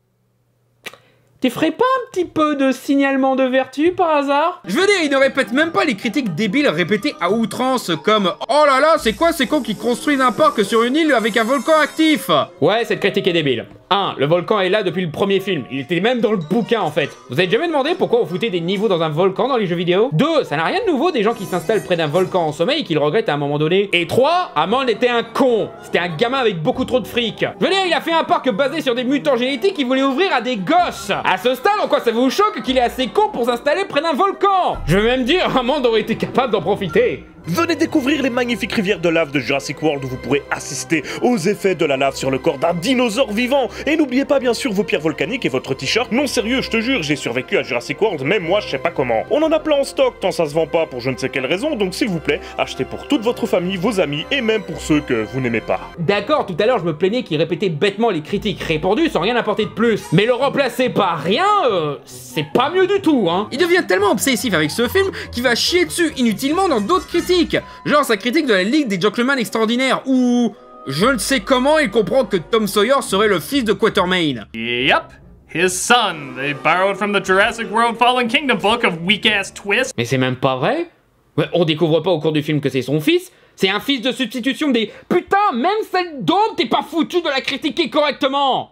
S10: Tu ferais pas un petit peu de signalement de vertu par hasard? Je veux dire, il ne répète même pas les critiques débiles répétées à outrance comme « Oh là là, c'est quoi ces cons qui construisent un parc sur une île avec un volcan actif ?» Ouais, cette critique est débile. 1. Le volcan est là depuis le premier film. Il était même dans le bouquin en fait. Vous avez jamais demandé pourquoi on foutait des niveaux dans un volcan dans les jeux vidéo? 2. Ça n'a rien de nouveau des gens qui s'installent près d'un volcan en sommeil et qui le regrettent à un moment donné. Et 3. Hammond était un con. C'était un gamin avec beaucoup trop de fric. Je veux dire, il a fait un parc basé sur des mutants génétiques qu'il voulait ouvrir à des gosses. À ce stade, en quoi ça vous choque qu'il est assez con pour s'installer près d'un volcan? Je veux même dire, Hammond aurait été capable d'en profiter.
S7: Venez découvrir les magnifiques rivières de lave de Jurassic World où vous pourrez assister aux effets de la lave sur le corps d'un dinosaure vivant. Et n'oubliez pas bien sûr vos pierres volcaniques et votre t-shirt. Non sérieux, je te jure, j'ai survécu à Jurassic World, même moi je sais pas comment. On en a plein en stock, tant ça se vend pas pour je ne sais quelle raison, donc s'il vous plaît, achetez pour toute votre famille, vos amis et même pour ceux que vous n'aimez pas.
S10: D'accord, tout à l'heure je me plaignais qu'il répétait bêtement les critiques répandues sans rien apporter de plus. Mais le remplacer par rien, c'est pas mieux du tout, hein. Il devient tellement obsessif avec ce film qu'il va chier dessus inutilement dans d'autres critiques. Genre sa critique de la Ligue des Gentlemen Extraordinaires, où je ne sais comment il comprend que Tom Sawyer serait le fils de Quatermain.
S11: Yep, his son. They borrowed from the Jurassic World Fallen Kingdom book of weak-ass twist.
S10: Mais c'est même pas vrai. On découvre pas au cours du film que c'est son fils. C'est un fils de substitution des... Putain, même celle d'autre, t'es pas foutu de la critiquer correctement.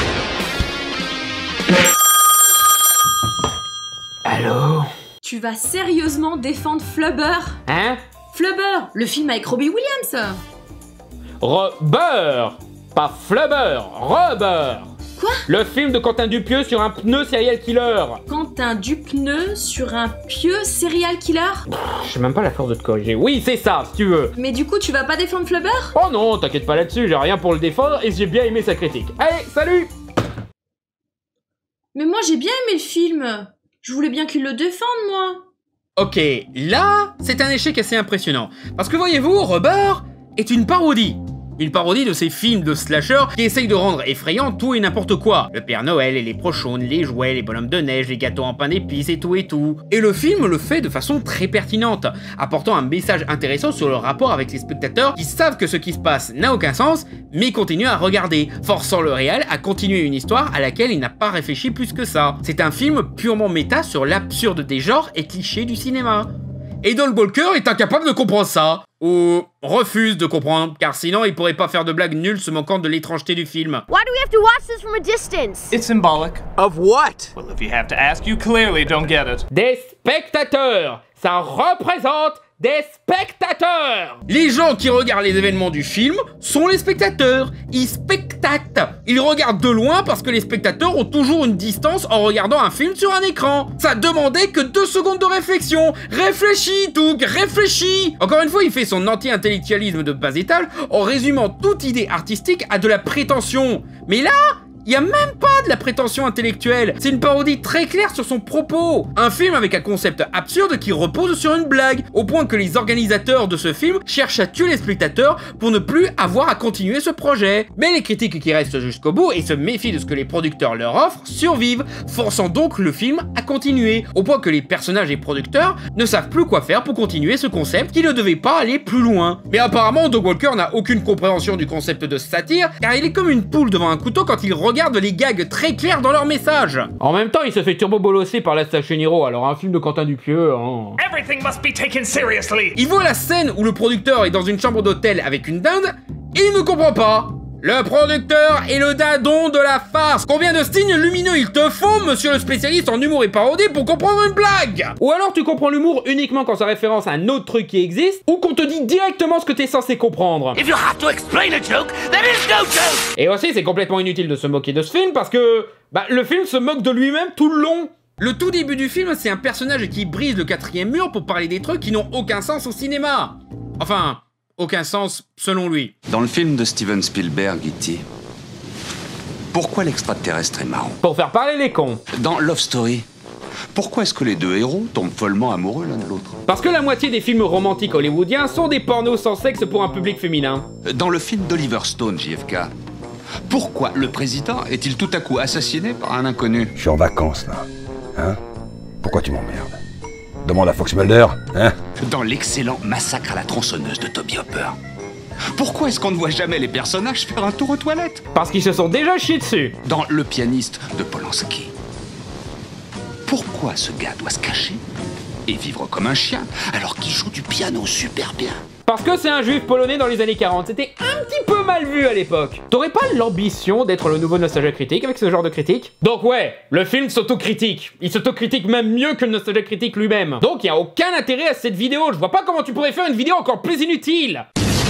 S10: Allô?
S3: Tu vas sérieusement défendre Flubber?
S10: Hein?
S3: Flubber, le film avec Robbie Williams.
S10: Rubber, pas Flubber, Rubber.
S3: Quoi?
S10: Le film de Quentin Dupieux sur un pneu serial killer.
S3: Quentin Dupieux sur un pieux serial killer?
S10: Je sais même pas la force de te corriger. Oui, c'est ça, si tu veux.
S3: Mais du coup, tu vas pas défendre Flubber?
S10: Oh non, t'inquiète pas là-dessus, j'ai rien pour le défendre et j'ai bien aimé sa critique. Allez, salut!
S3: Mais moi, j'ai bien aimé le film. Je voulais bien qu'il le défende, moi.
S10: Ok, là, c'est un échec assez impressionnant. Parce que voyez-vous, Rubber est une parodie. Une parodie de ces films de slasher qui essayent de rendre effrayant tout et n'importe quoi. Le Père Noël et les prochaunes, les jouets, les bonhommes de neige, les gâteaux en pain d'épices et tout et tout. Et le film le fait de façon très pertinente, apportant un message intéressant sur le rapport avec les spectateurs qui savent que ce qui se passe n'a aucun sens, mais continuent à regarder, forçant le réel à continuer une histoire à laquelle il n'a pas réfléchi plus que ça. C'est un film purement méta sur l'absurde des genres et clichés du cinéma. Et Doug Walker est incapable de comprendre ça. Ou refuse de comprendre, car sinon il pourrait pas faire de blagues nulles se moquant de l'étrangeté du film.
S15: Why do we have to watch this from a distance?
S11: It's symbolic.
S14: Of what?
S11: Well, if you have to ask, you clearly don't get it.
S10: Des spectateurs. Ça représente des spectateurs. Les gens qui regardent les événements du film sont les spectateurs. Ils spectatent. Ils regardent de loin parce que les spectateurs ont toujours une distance en regardant un film sur un écran. Ça demandait que 2 secondes de réflexion. Réfléchis, Doug, réfléchis. Encore une fois, il fait son anti-intellectualisme de bas étage en résumant toute idée artistique à de la prétention. Mais là, il y a même pas de la prétention intellectuelle, c'est une parodie très claire sur son propos. Un film avec un concept absurde qui repose sur une blague, au point que les organisateurs de ce film cherchent à tuer les spectateurs pour ne plus avoir à continuer ce projet. Mais les critiques qui restent jusqu'au bout et se méfient de ce que les producteurs leur offrent survivent, forçant donc le film à continuer, au point que les personnages et producteurs ne savent plus quoi faire pour continuer ce concept qui ne devait pas aller plus loin. Mais apparemment, Doug Walker n'a aucune compréhension du concept de satire, car il est comme une poule devant un couteau quand il
S1: regardent les gags très clairs dans leur message. En même temps, il se fait turbo-bolosser par la Station Hero, alors un film de Quentin Dupieux, hein.
S9: Everything must be taken seriously.
S1: Il voit la scène où le producteur est dans une chambre d'hôtel avec une dinde, et il ne comprend pas. Le producteur est le dadon de la farce. Combien de signes lumineux il te faut, monsieur le spécialiste en humour et parodie, pour comprendre une blague? Ou alors tu comprends l'humour uniquement quand ça référence à un autre truc qui existe, ou qu'on te dit directement ce que t'es censé comprendre.
S9: If you have to explain a joke, there is no joke.
S1: Et aussi, c'est complètement inutile de se moquer de ce film parce que, le film se moque de lui-même tout le long. Le tout début du film, c'est un personnage qui brise le 4e mur pour parler des trucs qui n'ont aucun sens au cinéma. Enfin, aucun sens selon lui.
S20: Dans le film de Steven Spielberg, E.T., pourquoi l'extraterrestre est marron?
S1: Pour faire parler les cons.
S20: Dans Love Story, pourquoi est-ce que les deux héros tombent follement amoureux l'un de l'autre?
S1: Parce que la moitié des films romantiques hollywoodiens sont des pornos sans sexe pour un public féminin.
S20: Dans le film d'Oliver Stone, JFK, pourquoi le président est-il tout à coup assassiné par un inconnu?
S8: Je suis en vacances, là. Hein? Pourquoi tu m'emmerdes? Demande à Fox Mulder, hein?
S20: Dans l'excellent Massacre à la tronçonneuse de Toby Hopper, pourquoi est-ce qu'on ne voit jamais les personnages faire un tour aux toilettes?
S1: Parce qu'ils se sont déjà chiés dessus.
S20: Dans Le pianiste de Polanski, pourquoi ce gars doit se cacher et vivre comme un chien alors qu'il joue du piano super bien?
S1: Parce que c'est un juif polonais dans les années 40, c'était un petit peu mal vu à l'époque. T'aurais pas l'ambition d'être le nouveau Nostalgia Critique avec ce genre de critique? Donc ouais, le film s'autocritique. Il s'autocritique même mieux que le Nostalgia Critique lui-même. Donc il y a aucun intérêt à cette vidéo, je vois pas comment tu pourrais faire une vidéo encore plus inutile.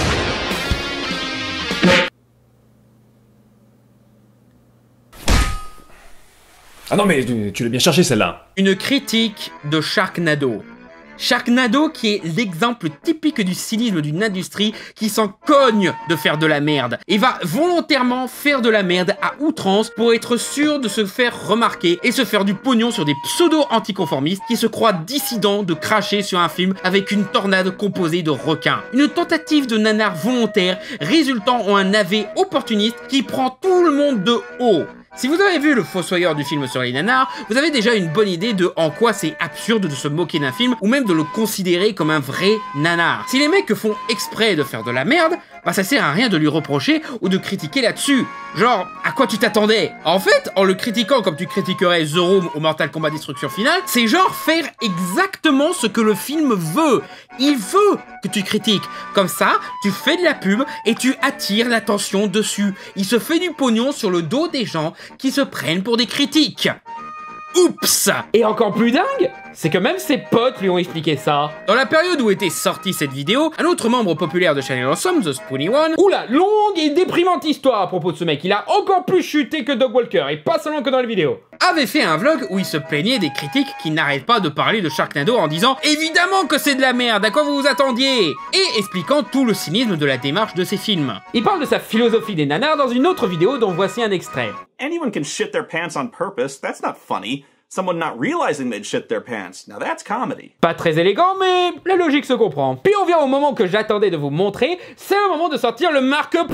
S13: Ah non mais tu l'as bien cherché celle-là.
S1: Une critique de Sharknado. Sharknado qui est l'exemple typique du cynisme d'une industrie qui s'en cogne de faire de la merde et va volontairement faire de la merde à outrance pour être sûr de se faire remarquer et se faire du pognon sur des pseudo-anticonformistes qui se croient dissidents de cracher sur un film avec une tornade composée de requins. Une tentative de nanar volontaire résultant en un navet opportuniste qui prend tout le monde de haut. Si vous avez vu le Fossoyeur du film sur les nanars, vous avez déjà une bonne idée de en quoi c'est absurde de se moquer d'un film ou même de le considérer comme un vrai nanar. Si les mecs font exprès de faire de la merde, ça sert à rien de lui reprocher ou de critiquer là-dessus. Genre, à quoi tu t'attendais? En fait, en le critiquant comme tu critiquerais The Room ou Mortal Kombat Destruction Finale, c'est genre faire exactement ce que le film veut. Il veut que tu critiques. Comme ça, tu fais de la pub et tu attires l'attention dessus. Il se fait du pognon sur le dos des gens qui se prennent pour des critiques. Oups! Et encore plus dingue, c'est que même ses potes lui ont expliqué ça. Dans la période où était sortie cette vidéo, un autre membre populaire de Channel Awesome, The Spoony One, oula, longue et déprimante histoire à propos de ce mec, il a encore plus chuté que Doug Walker, et pas seulement que dans les vidéos, avait fait un vlog où il se plaignait des critiques qui n'arrêtent pas de parler de Sharknado en disant « Évidemment que c'est de la merde, à quoi vous vous attendiez ?» et expliquant tout le cynisme de la démarche de ses films. Il parle de sa philosophie des nanars dans une autre vidéo dont voici un extrait.
S16: Anyone can shit their pants on purpose, that's not funny. Someone not realizing they'd shit their pants. Now that's comedy.
S1: Pas très élégant, mais la logique se comprend. Puis on vient au moment que j'attendais de vous montrer, c'est le moment de sortir le marque-page.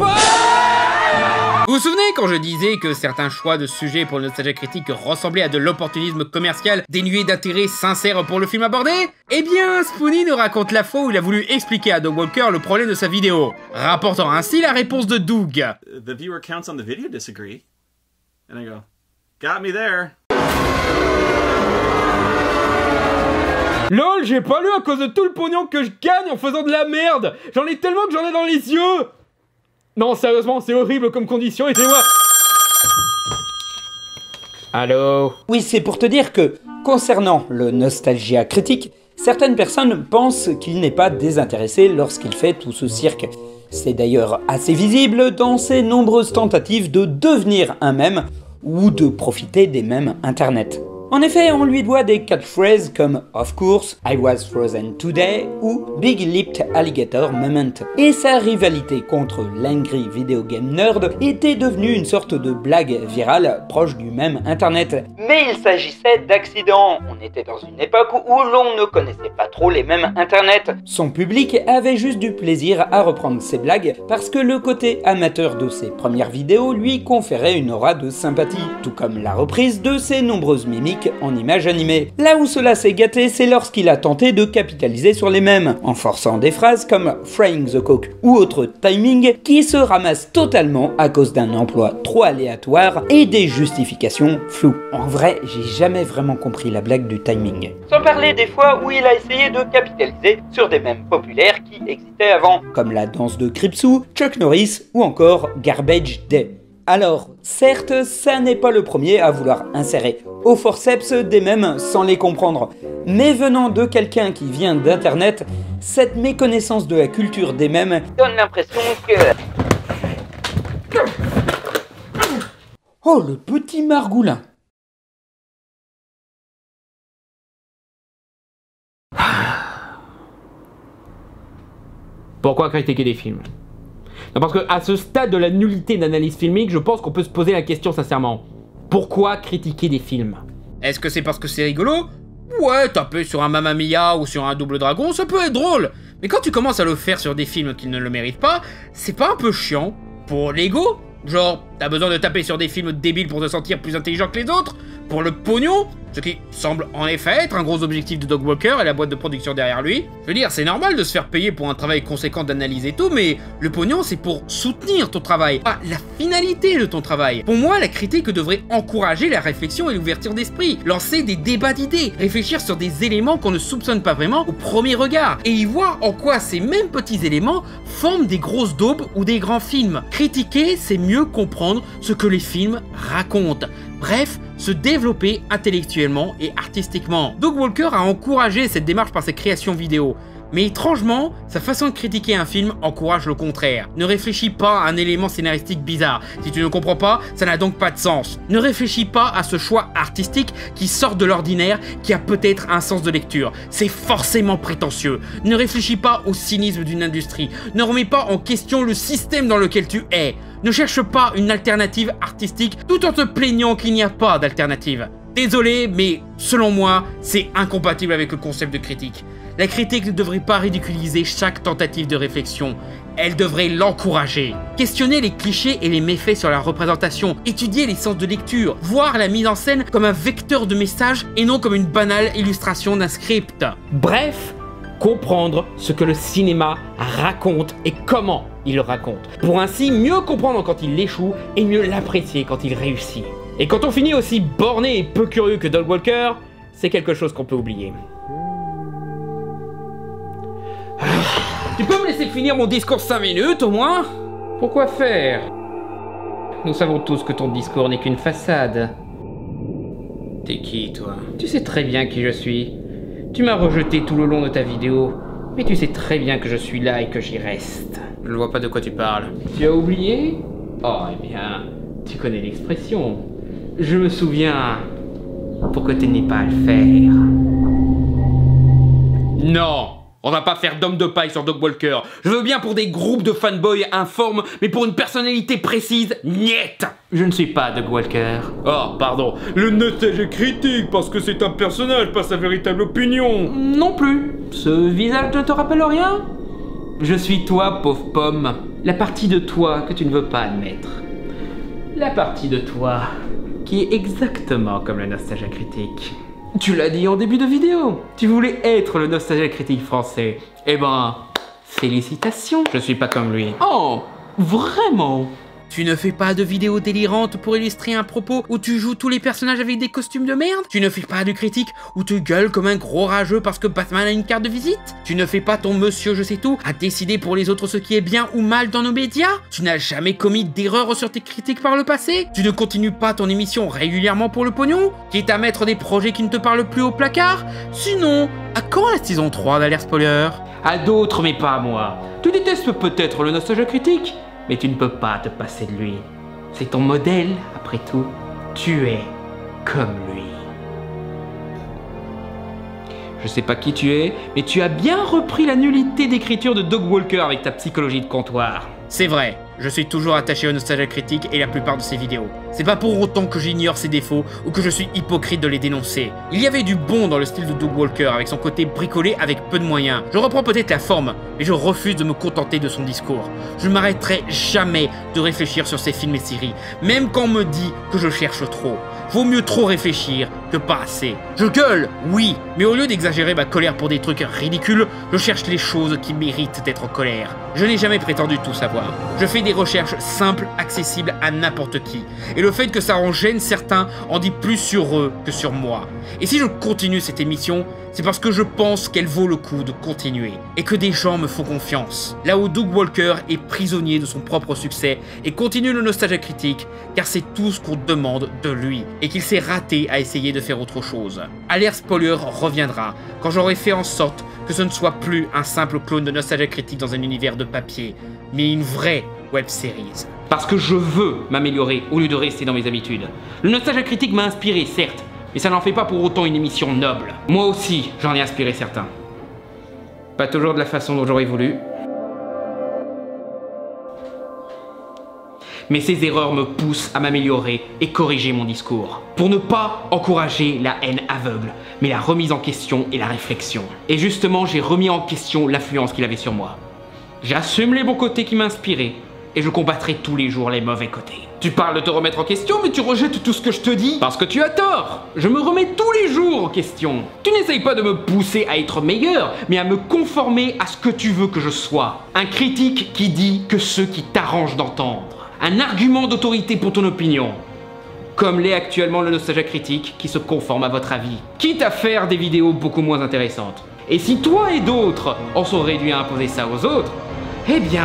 S1: Vous vous souvenez quand je disais que certains choix de sujets pour le Nostalgia Critique ressemblaient à de l'opportunisme commercial dénué d'intérêt sincère pour le film abordé? Eh bien, Spoony nous raconte la fois où il a voulu expliquer à Doug Walker le problème de sa vidéo, rapportant ainsi la réponse de Doug.
S16: The viewer counts on the video disagree. And I go, got me there.
S1: LOL, j'ai pas lu à cause de tout le pognon que je gagne en faisant de la merde. J'en ai tellement que j'en ai dans les yeux. Non, sérieusement, c'est horrible comme condition, aidez-moi. Allô?
S19: Oui, c'est pour te dire que, concernant le Nostalgia Critique, certaines personnes pensent qu'il n'est pas désintéressé lorsqu'il fait tout ce cirque. C'est d'ailleurs assez visible dans ses nombreuses tentatives de devenir un mème ou de profiter des mèmes internet. En effet, on lui doit des catchphrases comme « Of course »,« I was frozen today » ou « Big lipped alligator moment ». Et sa rivalité contre l'Angry Video Game Nerd était devenue une sorte de blague virale proche du mème internet. Mais il s'agissait d'accidents, on On était dans une époque où l'on ne connaissait pas trop les mêmes internets. Son public avait juste du plaisir à reprendre ses blagues parce que le côté amateur de ses premières vidéos lui conférait une aura de sympathie, tout comme la reprise de ses nombreuses mimiques en images animées. Là où cela s'est gâté, c'est lorsqu'il a tenté de capitaliser sur les mêmes, en forçant des phrases comme « frying the coke » ou autre timing qui se ramassent totalement à cause d'un emploi trop aléatoire et des justifications floues. En vrai, j'ai jamais vraiment compris la blague du timing. Sans parler des fois où il a essayé de capitaliser sur des mèmes populaires qui existaient avant, comme la danse de Cripsou, Chuck Norris ou encore Garbage Day. Alors, certes, ça n'est pas le premier à vouloir insérer au forceps des mèmes sans les comprendre, mais venant de quelqu'un qui vient d'internet, cette méconnaissance de la culture des mèmes donne l'impression que... Oh, le petit margoulin!
S1: Pourquoi critiquer des films? Non, parce que à ce stade de la nullité d'analyse filmique, je pense qu'on peut se poser la question sincèrement. Pourquoi critiquer des films? Est-ce que c'est parce que c'est rigolo? Ouais, taper sur un Mamma Mia ou sur un Double Dragon, ça peut être drôle. Mais quand tu commences à le faire sur des films qui ne le méritent pas, c'est pas un peu chiant? Pour l'ego? Genre, t'as besoin de taper sur des films débiles pour te sentir plus intelligent que les autres? Pour le pognon? Ce qui semble en effet être un gros objectif de Doug Walker et la boîte de production derrière lui. Je veux dire, c'est normal de se faire payer pour un travail conséquent d'analyse et tout, mais le pognon c'est pour soutenir ton travail, pas la finalité de ton travail. Pour moi, la critique devrait encourager la réflexion et l'ouverture d'esprit, lancer des débats d'idées, réfléchir sur des éléments qu'on ne soupçonne pas vraiment au premier regard, et y voir en quoi ces mêmes petits éléments forment des grosses daubes ou des grands films. Critiquer, c'est mieux comprendre ce que les films racontent. Bref, se développer intellectuellement et artistiquement. Doug Walker a encouragé cette démarche par ses créations vidéo. Mais étrangement, sa façon de critiquer un film encourage le contraire. Ne réfléchis pas à un élément scénaristique bizarre. Si tu ne comprends pas, ça n'a donc pas de sens. Ne réfléchis pas à ce choix artistique qui sort de l'ordinaire, qui a peut-être un sens de lecture. C'est forcément prétentieux. Ne réfléchis pas au cynisme d'une industrie. Ne remets pas en question le système dans lequel tu es. Ne cherche pas une alternative artistique tout en te plaignant qu'il n'y a pas d'alternative. Désolé, mais selon moi, c'est incompatible avec le concept de critique. La critique ne devrait pas ridiculiser chaque tentative de réflexion, elle devrait l'encourager. Questionner les clichés et les méfaits sur la représentation, étudier les sens de lecture, voir la mise en scène comme un vecteur de message et non comme une banale illustration d'un script. Bref, comprendre ce que le cinéma raconte et comment il le raconte, pour ainsi mieux comprendre quand il échoue et mieux l'apprécier quand il réussit. Et quand on finit aussi borné et peu curieux que Doug Walker, c'est quelque chose qu'on peut oublier. Tu peux me laisser finir mon discours 5 minutes au moins? Pourquoi faire? Nous savons tous que ton discours n'est qu'une façade. T'es qui, toi? Tu sais très bien qui je suis. Tu m'as rejeté tout le long de ta vidéo, mais tu sais très bien que je suis là et que j'y reste. Je ne vois pas de quoi tu parles. Tu as oublié? Oh, eh bien, tu connais l'expression. Je me souviens. Pourquoi tu n'es pas à le faire? Non! On va pas faire d'homme de paille sur Doug Walker. Je veux bien pour des groupes de fanboys informes, mais pour une personnalité précise, niet! Je ne suis pas Doug Walker. Oh, pardon. Le nostalgie critique, parce que c'est un personnage, pas sa véritable opinion. Non plus. Ce visage ne te rappelle rien? Je suis toi, pauvre pomme. La partie de toi que tu ne veux pas admettre. La partie de toi qui est exactement comme la nostalgie critique. Tu l'as dit en début de vidéo. Tu voulais être le nostalgie critique français. Eh ben, félicitations. Je suis pas comme lui. Oh, vraiment? Tu ne fais pas de vidéos délirantes pour illustrer un propos où tu joues tous les personnages avec des costumes de merde? Tu ne fais pas de critiques où tu gueules comme un gros rageux parce que Batman a une carte de visite? Tu ne fais pas ton monsieur je sais tout à décider pour les autres ce qui est bien ou mal dans nos médias? Tu n'as jamais commis d'erreur sur tes critiques par le passé? Tu ne continues pas ton émission régulièrement pour le pognon? Quitte à mettre des projets qui ne te parlent plus au placard? Sinon, à quand la saison 3 d'Alert Spoiler? À d'autres mais pas à moi. Tu détestes peut-être le nostalgie critique, mais tu ne peux pas te passer de lui. C'est ton modèle, après tout. Tu es comme lui. Je sais pas qui tu es, mais tu as bien repris la nullité d'écriture de Doug Walker avec ta psychologie de comptoir. C'est vrai, Je suis toujours attaché au Nostalgia Critique et la plupart de ses vidéos. C'est pas pour autant que j'ignore ses défauts ou que je suis hypocrite de les dénoncer. Il y avait du bon dans le style de Doug Walker avec son côté bricolé avec peu de moyens. Je reprends peut-être la forme, mais je refuse de me contenter de son discours. Je ne m'arrêterai jamais de réfléchir sur ses films et séries, même quand on me dit que je cherche trop. Vaut mieux trop réfléchir que pas assez. Je gueule, oui, mais au lieu d'exagérer ma colère pour des trucs ridicules, je cherche les choses qui méritent d'être en colère. Je n'ai jamais prétendu tout savoir. Je fais des recherches simples, accessibles à n'importe qui. Et le fait que ça en gêne certains en dit plus sur eux que sur moi. Et si je continue cette émission, c'est parce que je pense qu'elle vaut le coup de continuer. Et que des gens me font confiance. Là où Doug Walker est prisonnier de son propre succès et continue le Nostalgia Critique, car c'est tout ce qu'on demande de lui. Et qu'il s'est raté à essayer de faire autre chose. Alert Spoiler reviendra quand j'aurai fait en sorte que ce ne soit plus un simple clone de Nostalgia Critique dans un univers de papier, mais une vraie web-series. Parce que je veux m'améliorer au lieu de rester dans mes habitudes. Le Nostalgia Critique m'a inspiré, certes, mais ça n'en fait pas pour autant une émission noble. Moi aussi, j'en ai inspiré certains. Pas toujours de la façon dont j'aurais voulu. Mais ces erreurs me poussent à m'améliorer et corriger mon discours. Pour ne pas encourager la haine aveugle, mais la remise en question et la réflexion. Et justement, j'ai remis en question l'influence qu'il avait sur moi. J'assume les bons côtés qui m'inspiraient, et je combattrai tous les jours les mauvais côtés. Tu parles de te remettre en question, mais tu rejettes tout ce que je te dis parce que tu as tort. Je me remets tous les jours en question. Tu n'essayes pas de me pousser à être meilleur, mais à me conformer à ce que tu veux que je sois. Un critique qui dit que ce qui t'arrange d'entendre. Un argument d'autorité pour ton opinion. Comme l'est actuellement le Nostalgia Critique qui se conforme à votre avis. Quitte à faire des vidéos beaucoup moins intéressantes. Et si toi et d'autres en sont réduits à imposer ça aux autres, eh bien...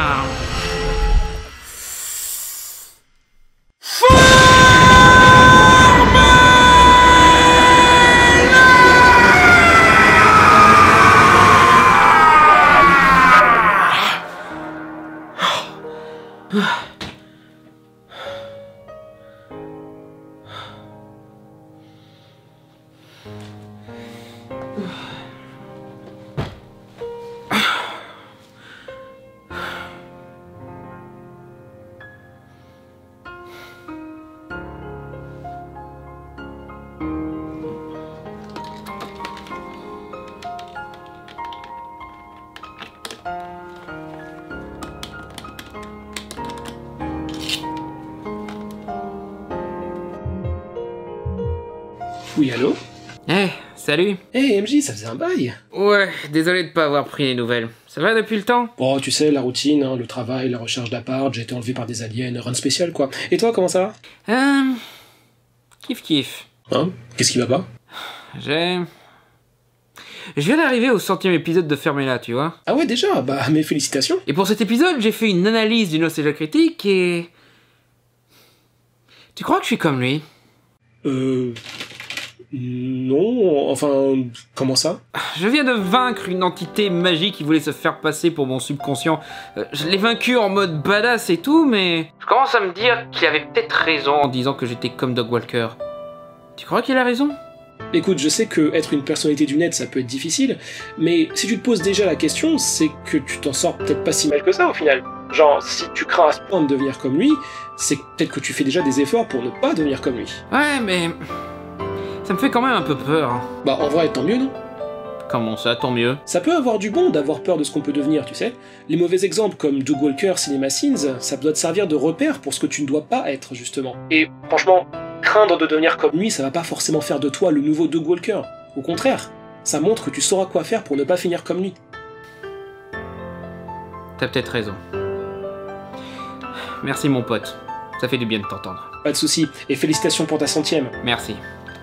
S4: Oui, allô?
S1: Eh, salut.
S4: Eh, MJ, ça faisait un bail.
S1: Ouais, désolé de pas avoir pris les nouvelles. Ça va depuis le temps?
S4: Oh, tu sais, la routine, hein, le travail, la recherche d'appart, j'ai été enlevé par des aliens, run spécial, quoi. Et toi, comment ça va?
S1: Kiff.
S4: Hein? Qu'est-ce qui va pas?
S1: Je viens d'arriver au 100e épisode de Fermez-la, tu vois.
S4: Ah ouais, déjà? Bah, mes félicitations.
S1: Et pour cet épisode, j'ai fait une analyse du Nostalgia Critique et... Tu crois que je suis comme lui?
S4: Non, enfin, comment ça?
S1: Je viens de vaincre une entité magique qui voulait se faire passer pour mon subconscient. Je l'ai vaincu en mode badass et tout, mais... Je commence à me dire qu'il avait peut-être raison en disant que j'étais comme Doug Walker. Tu crois qu'il a raison?
S4: Écoute, je sais que être une personnalité du net, ça peut être difficile, mais si tu te poses déjà la question, c'est que tu t'en sors peut-être pas si mal que ça au final. Genre, si tu crains à ce point de devenir comme lui, c'est peut-être que tu fais déjà des efforts pour ne pas devenir comme lui.
S1: Ouais, mais... ça me fait quand même un peu peur. Hein.
S4: Bah en vrai, tant mieux, non?
S1: Comment ça, tant mieux?
S4: Ça peut avoir du bon d'avoir peur de ce qu'on peut devenir, tu sais. Les mauvais exemples comme Doug Walker, Cinema Sins, ça doit te servir de repère pour ce que tu ne dois pas être, justement. Et franchement, craindre de devenir comme lui, ça va pas forcément faire de toi le nouveau Doug Walker. Au contraire, ça montre que tu sauras quoi faire pour ne pas finir comme lui.
S1: T'as peut-être raison. Merci mon pote, ça fait du bien de t'entendre.
S4: Pas de soucis, et félicitations pour ta 100e.
S1: Merci.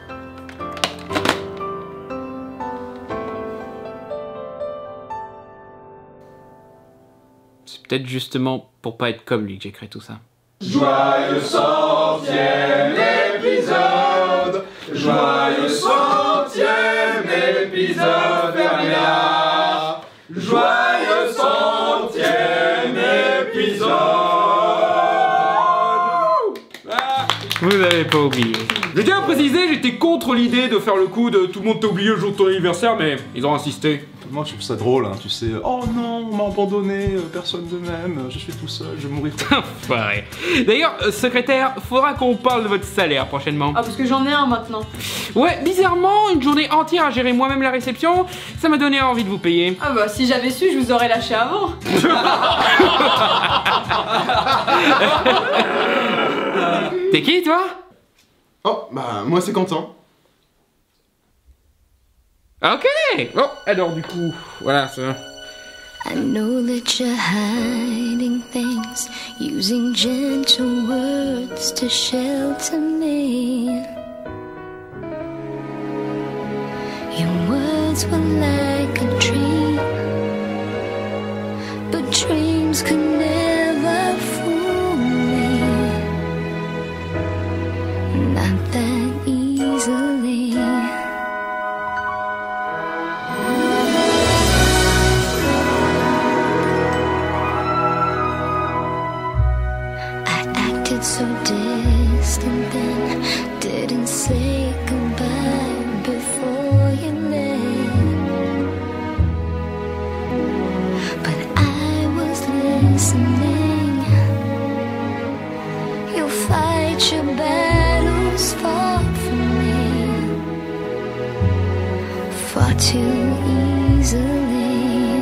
S1: C'est peut-être justement pour pas être comme lui que j'ai créé tout ça.
S22: Joyeux 100e épisode, joyeux 100e épisode, Fermez-la. Joyeux 100e épisode.
S1: Vous n'avez pas oublié. Je tiens à préciser, j'étais contre l'idée de faire le coup de tout le monde t'a oublié le jour de ton anniversaire, mais ils ont insisté.
S2: Moi, je trouve ça drôle, hein, tu sais. Oh non, on m'a abandonné, personne ne m'aime, je suis tout seul, je vais mourir.
S1: Ouais. D'ailleurs, secrétaire, faudra qu'on parle de votre salaire prochainement.
S3: Ah, parce que j'en ai un maintenant.
S1: Ouais, bizarrement, une journée entière à gérer moi-même la réception, ça m'a donné envie de vous payer.
S3: Ah bah, si j'avais su, je vous aurais lâché avant.
S1: T'es qui, toi?
S2: Oh, bah, moi c'est Quentin.
S1: Ok. Bon, alors du coup, voilà, ça.
S12: I know that you're hiding things, using gentle words to shelter me. Your words were like a dream, but dreams could never fool me. Not that easily. So distant then, didn't say goodbye before you left. But I was listening. You'll fight your battles fought for me, far too easily.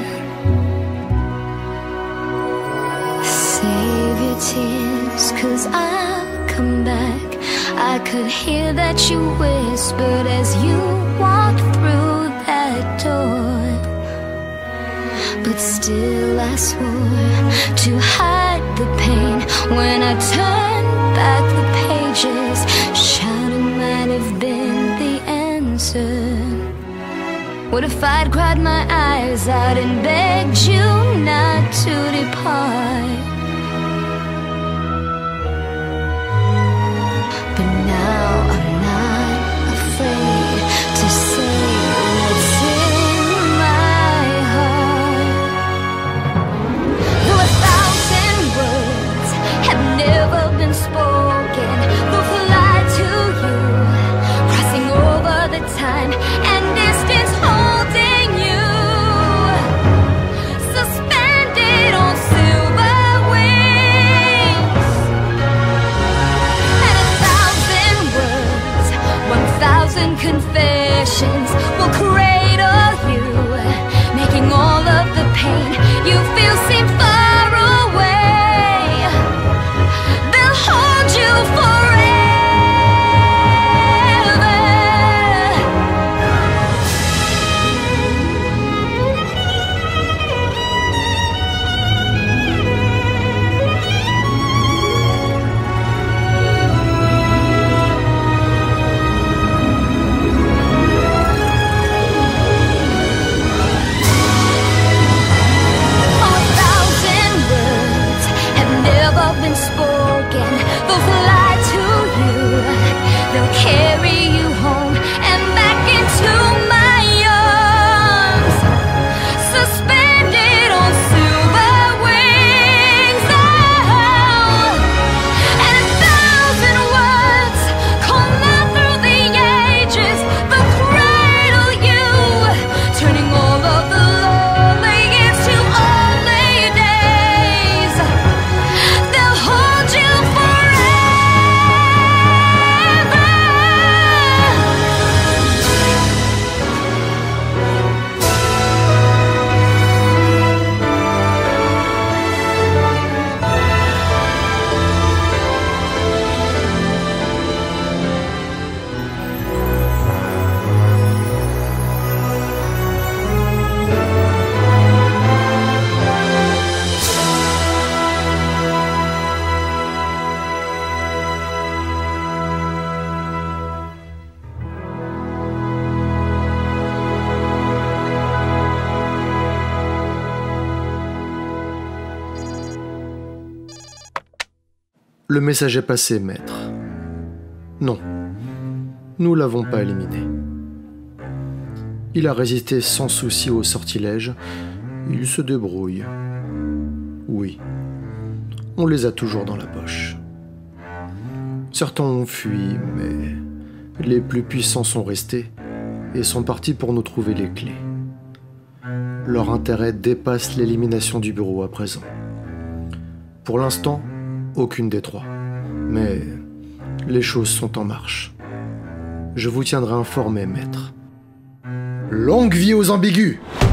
S12: Save your tears, 'cause I'll come back. I could hear that you whispered as you walked through that door. But still I swore to hide the pain. When I turned back the pages, shouting might have been the answer. What if I'd cried my eyes out and begged you not to depart? Time and distance holding you, suspended on silver wings, and 1,000 words, 1,000 confessions will cradle you, making all of the pain you feel seem far away. They'll hold you forever. Carry you home and back into my arms, suspended on silver wings. Oh, and 1,000 words come out through the ages, they'll cradle you, turning all of the lonely years to only days. They'll hold you forever.
S17: Le message est passé, maître. Non, nous l'avons pas éliminé. Il a résisté sans souci au sortilège. Il se débrouille. Oui, on les a toujours dans la poche. Certains ont fui, mais les plus puissants sont restés et sont partis pour nous trouver les clés. leur intérêt dépasse l'élimination du bureau à présent. Pour l'instant, aucune des trois. Mais les choses sont en marche. Je vous tiendrai informé, maître. Longue vie aux ambigus!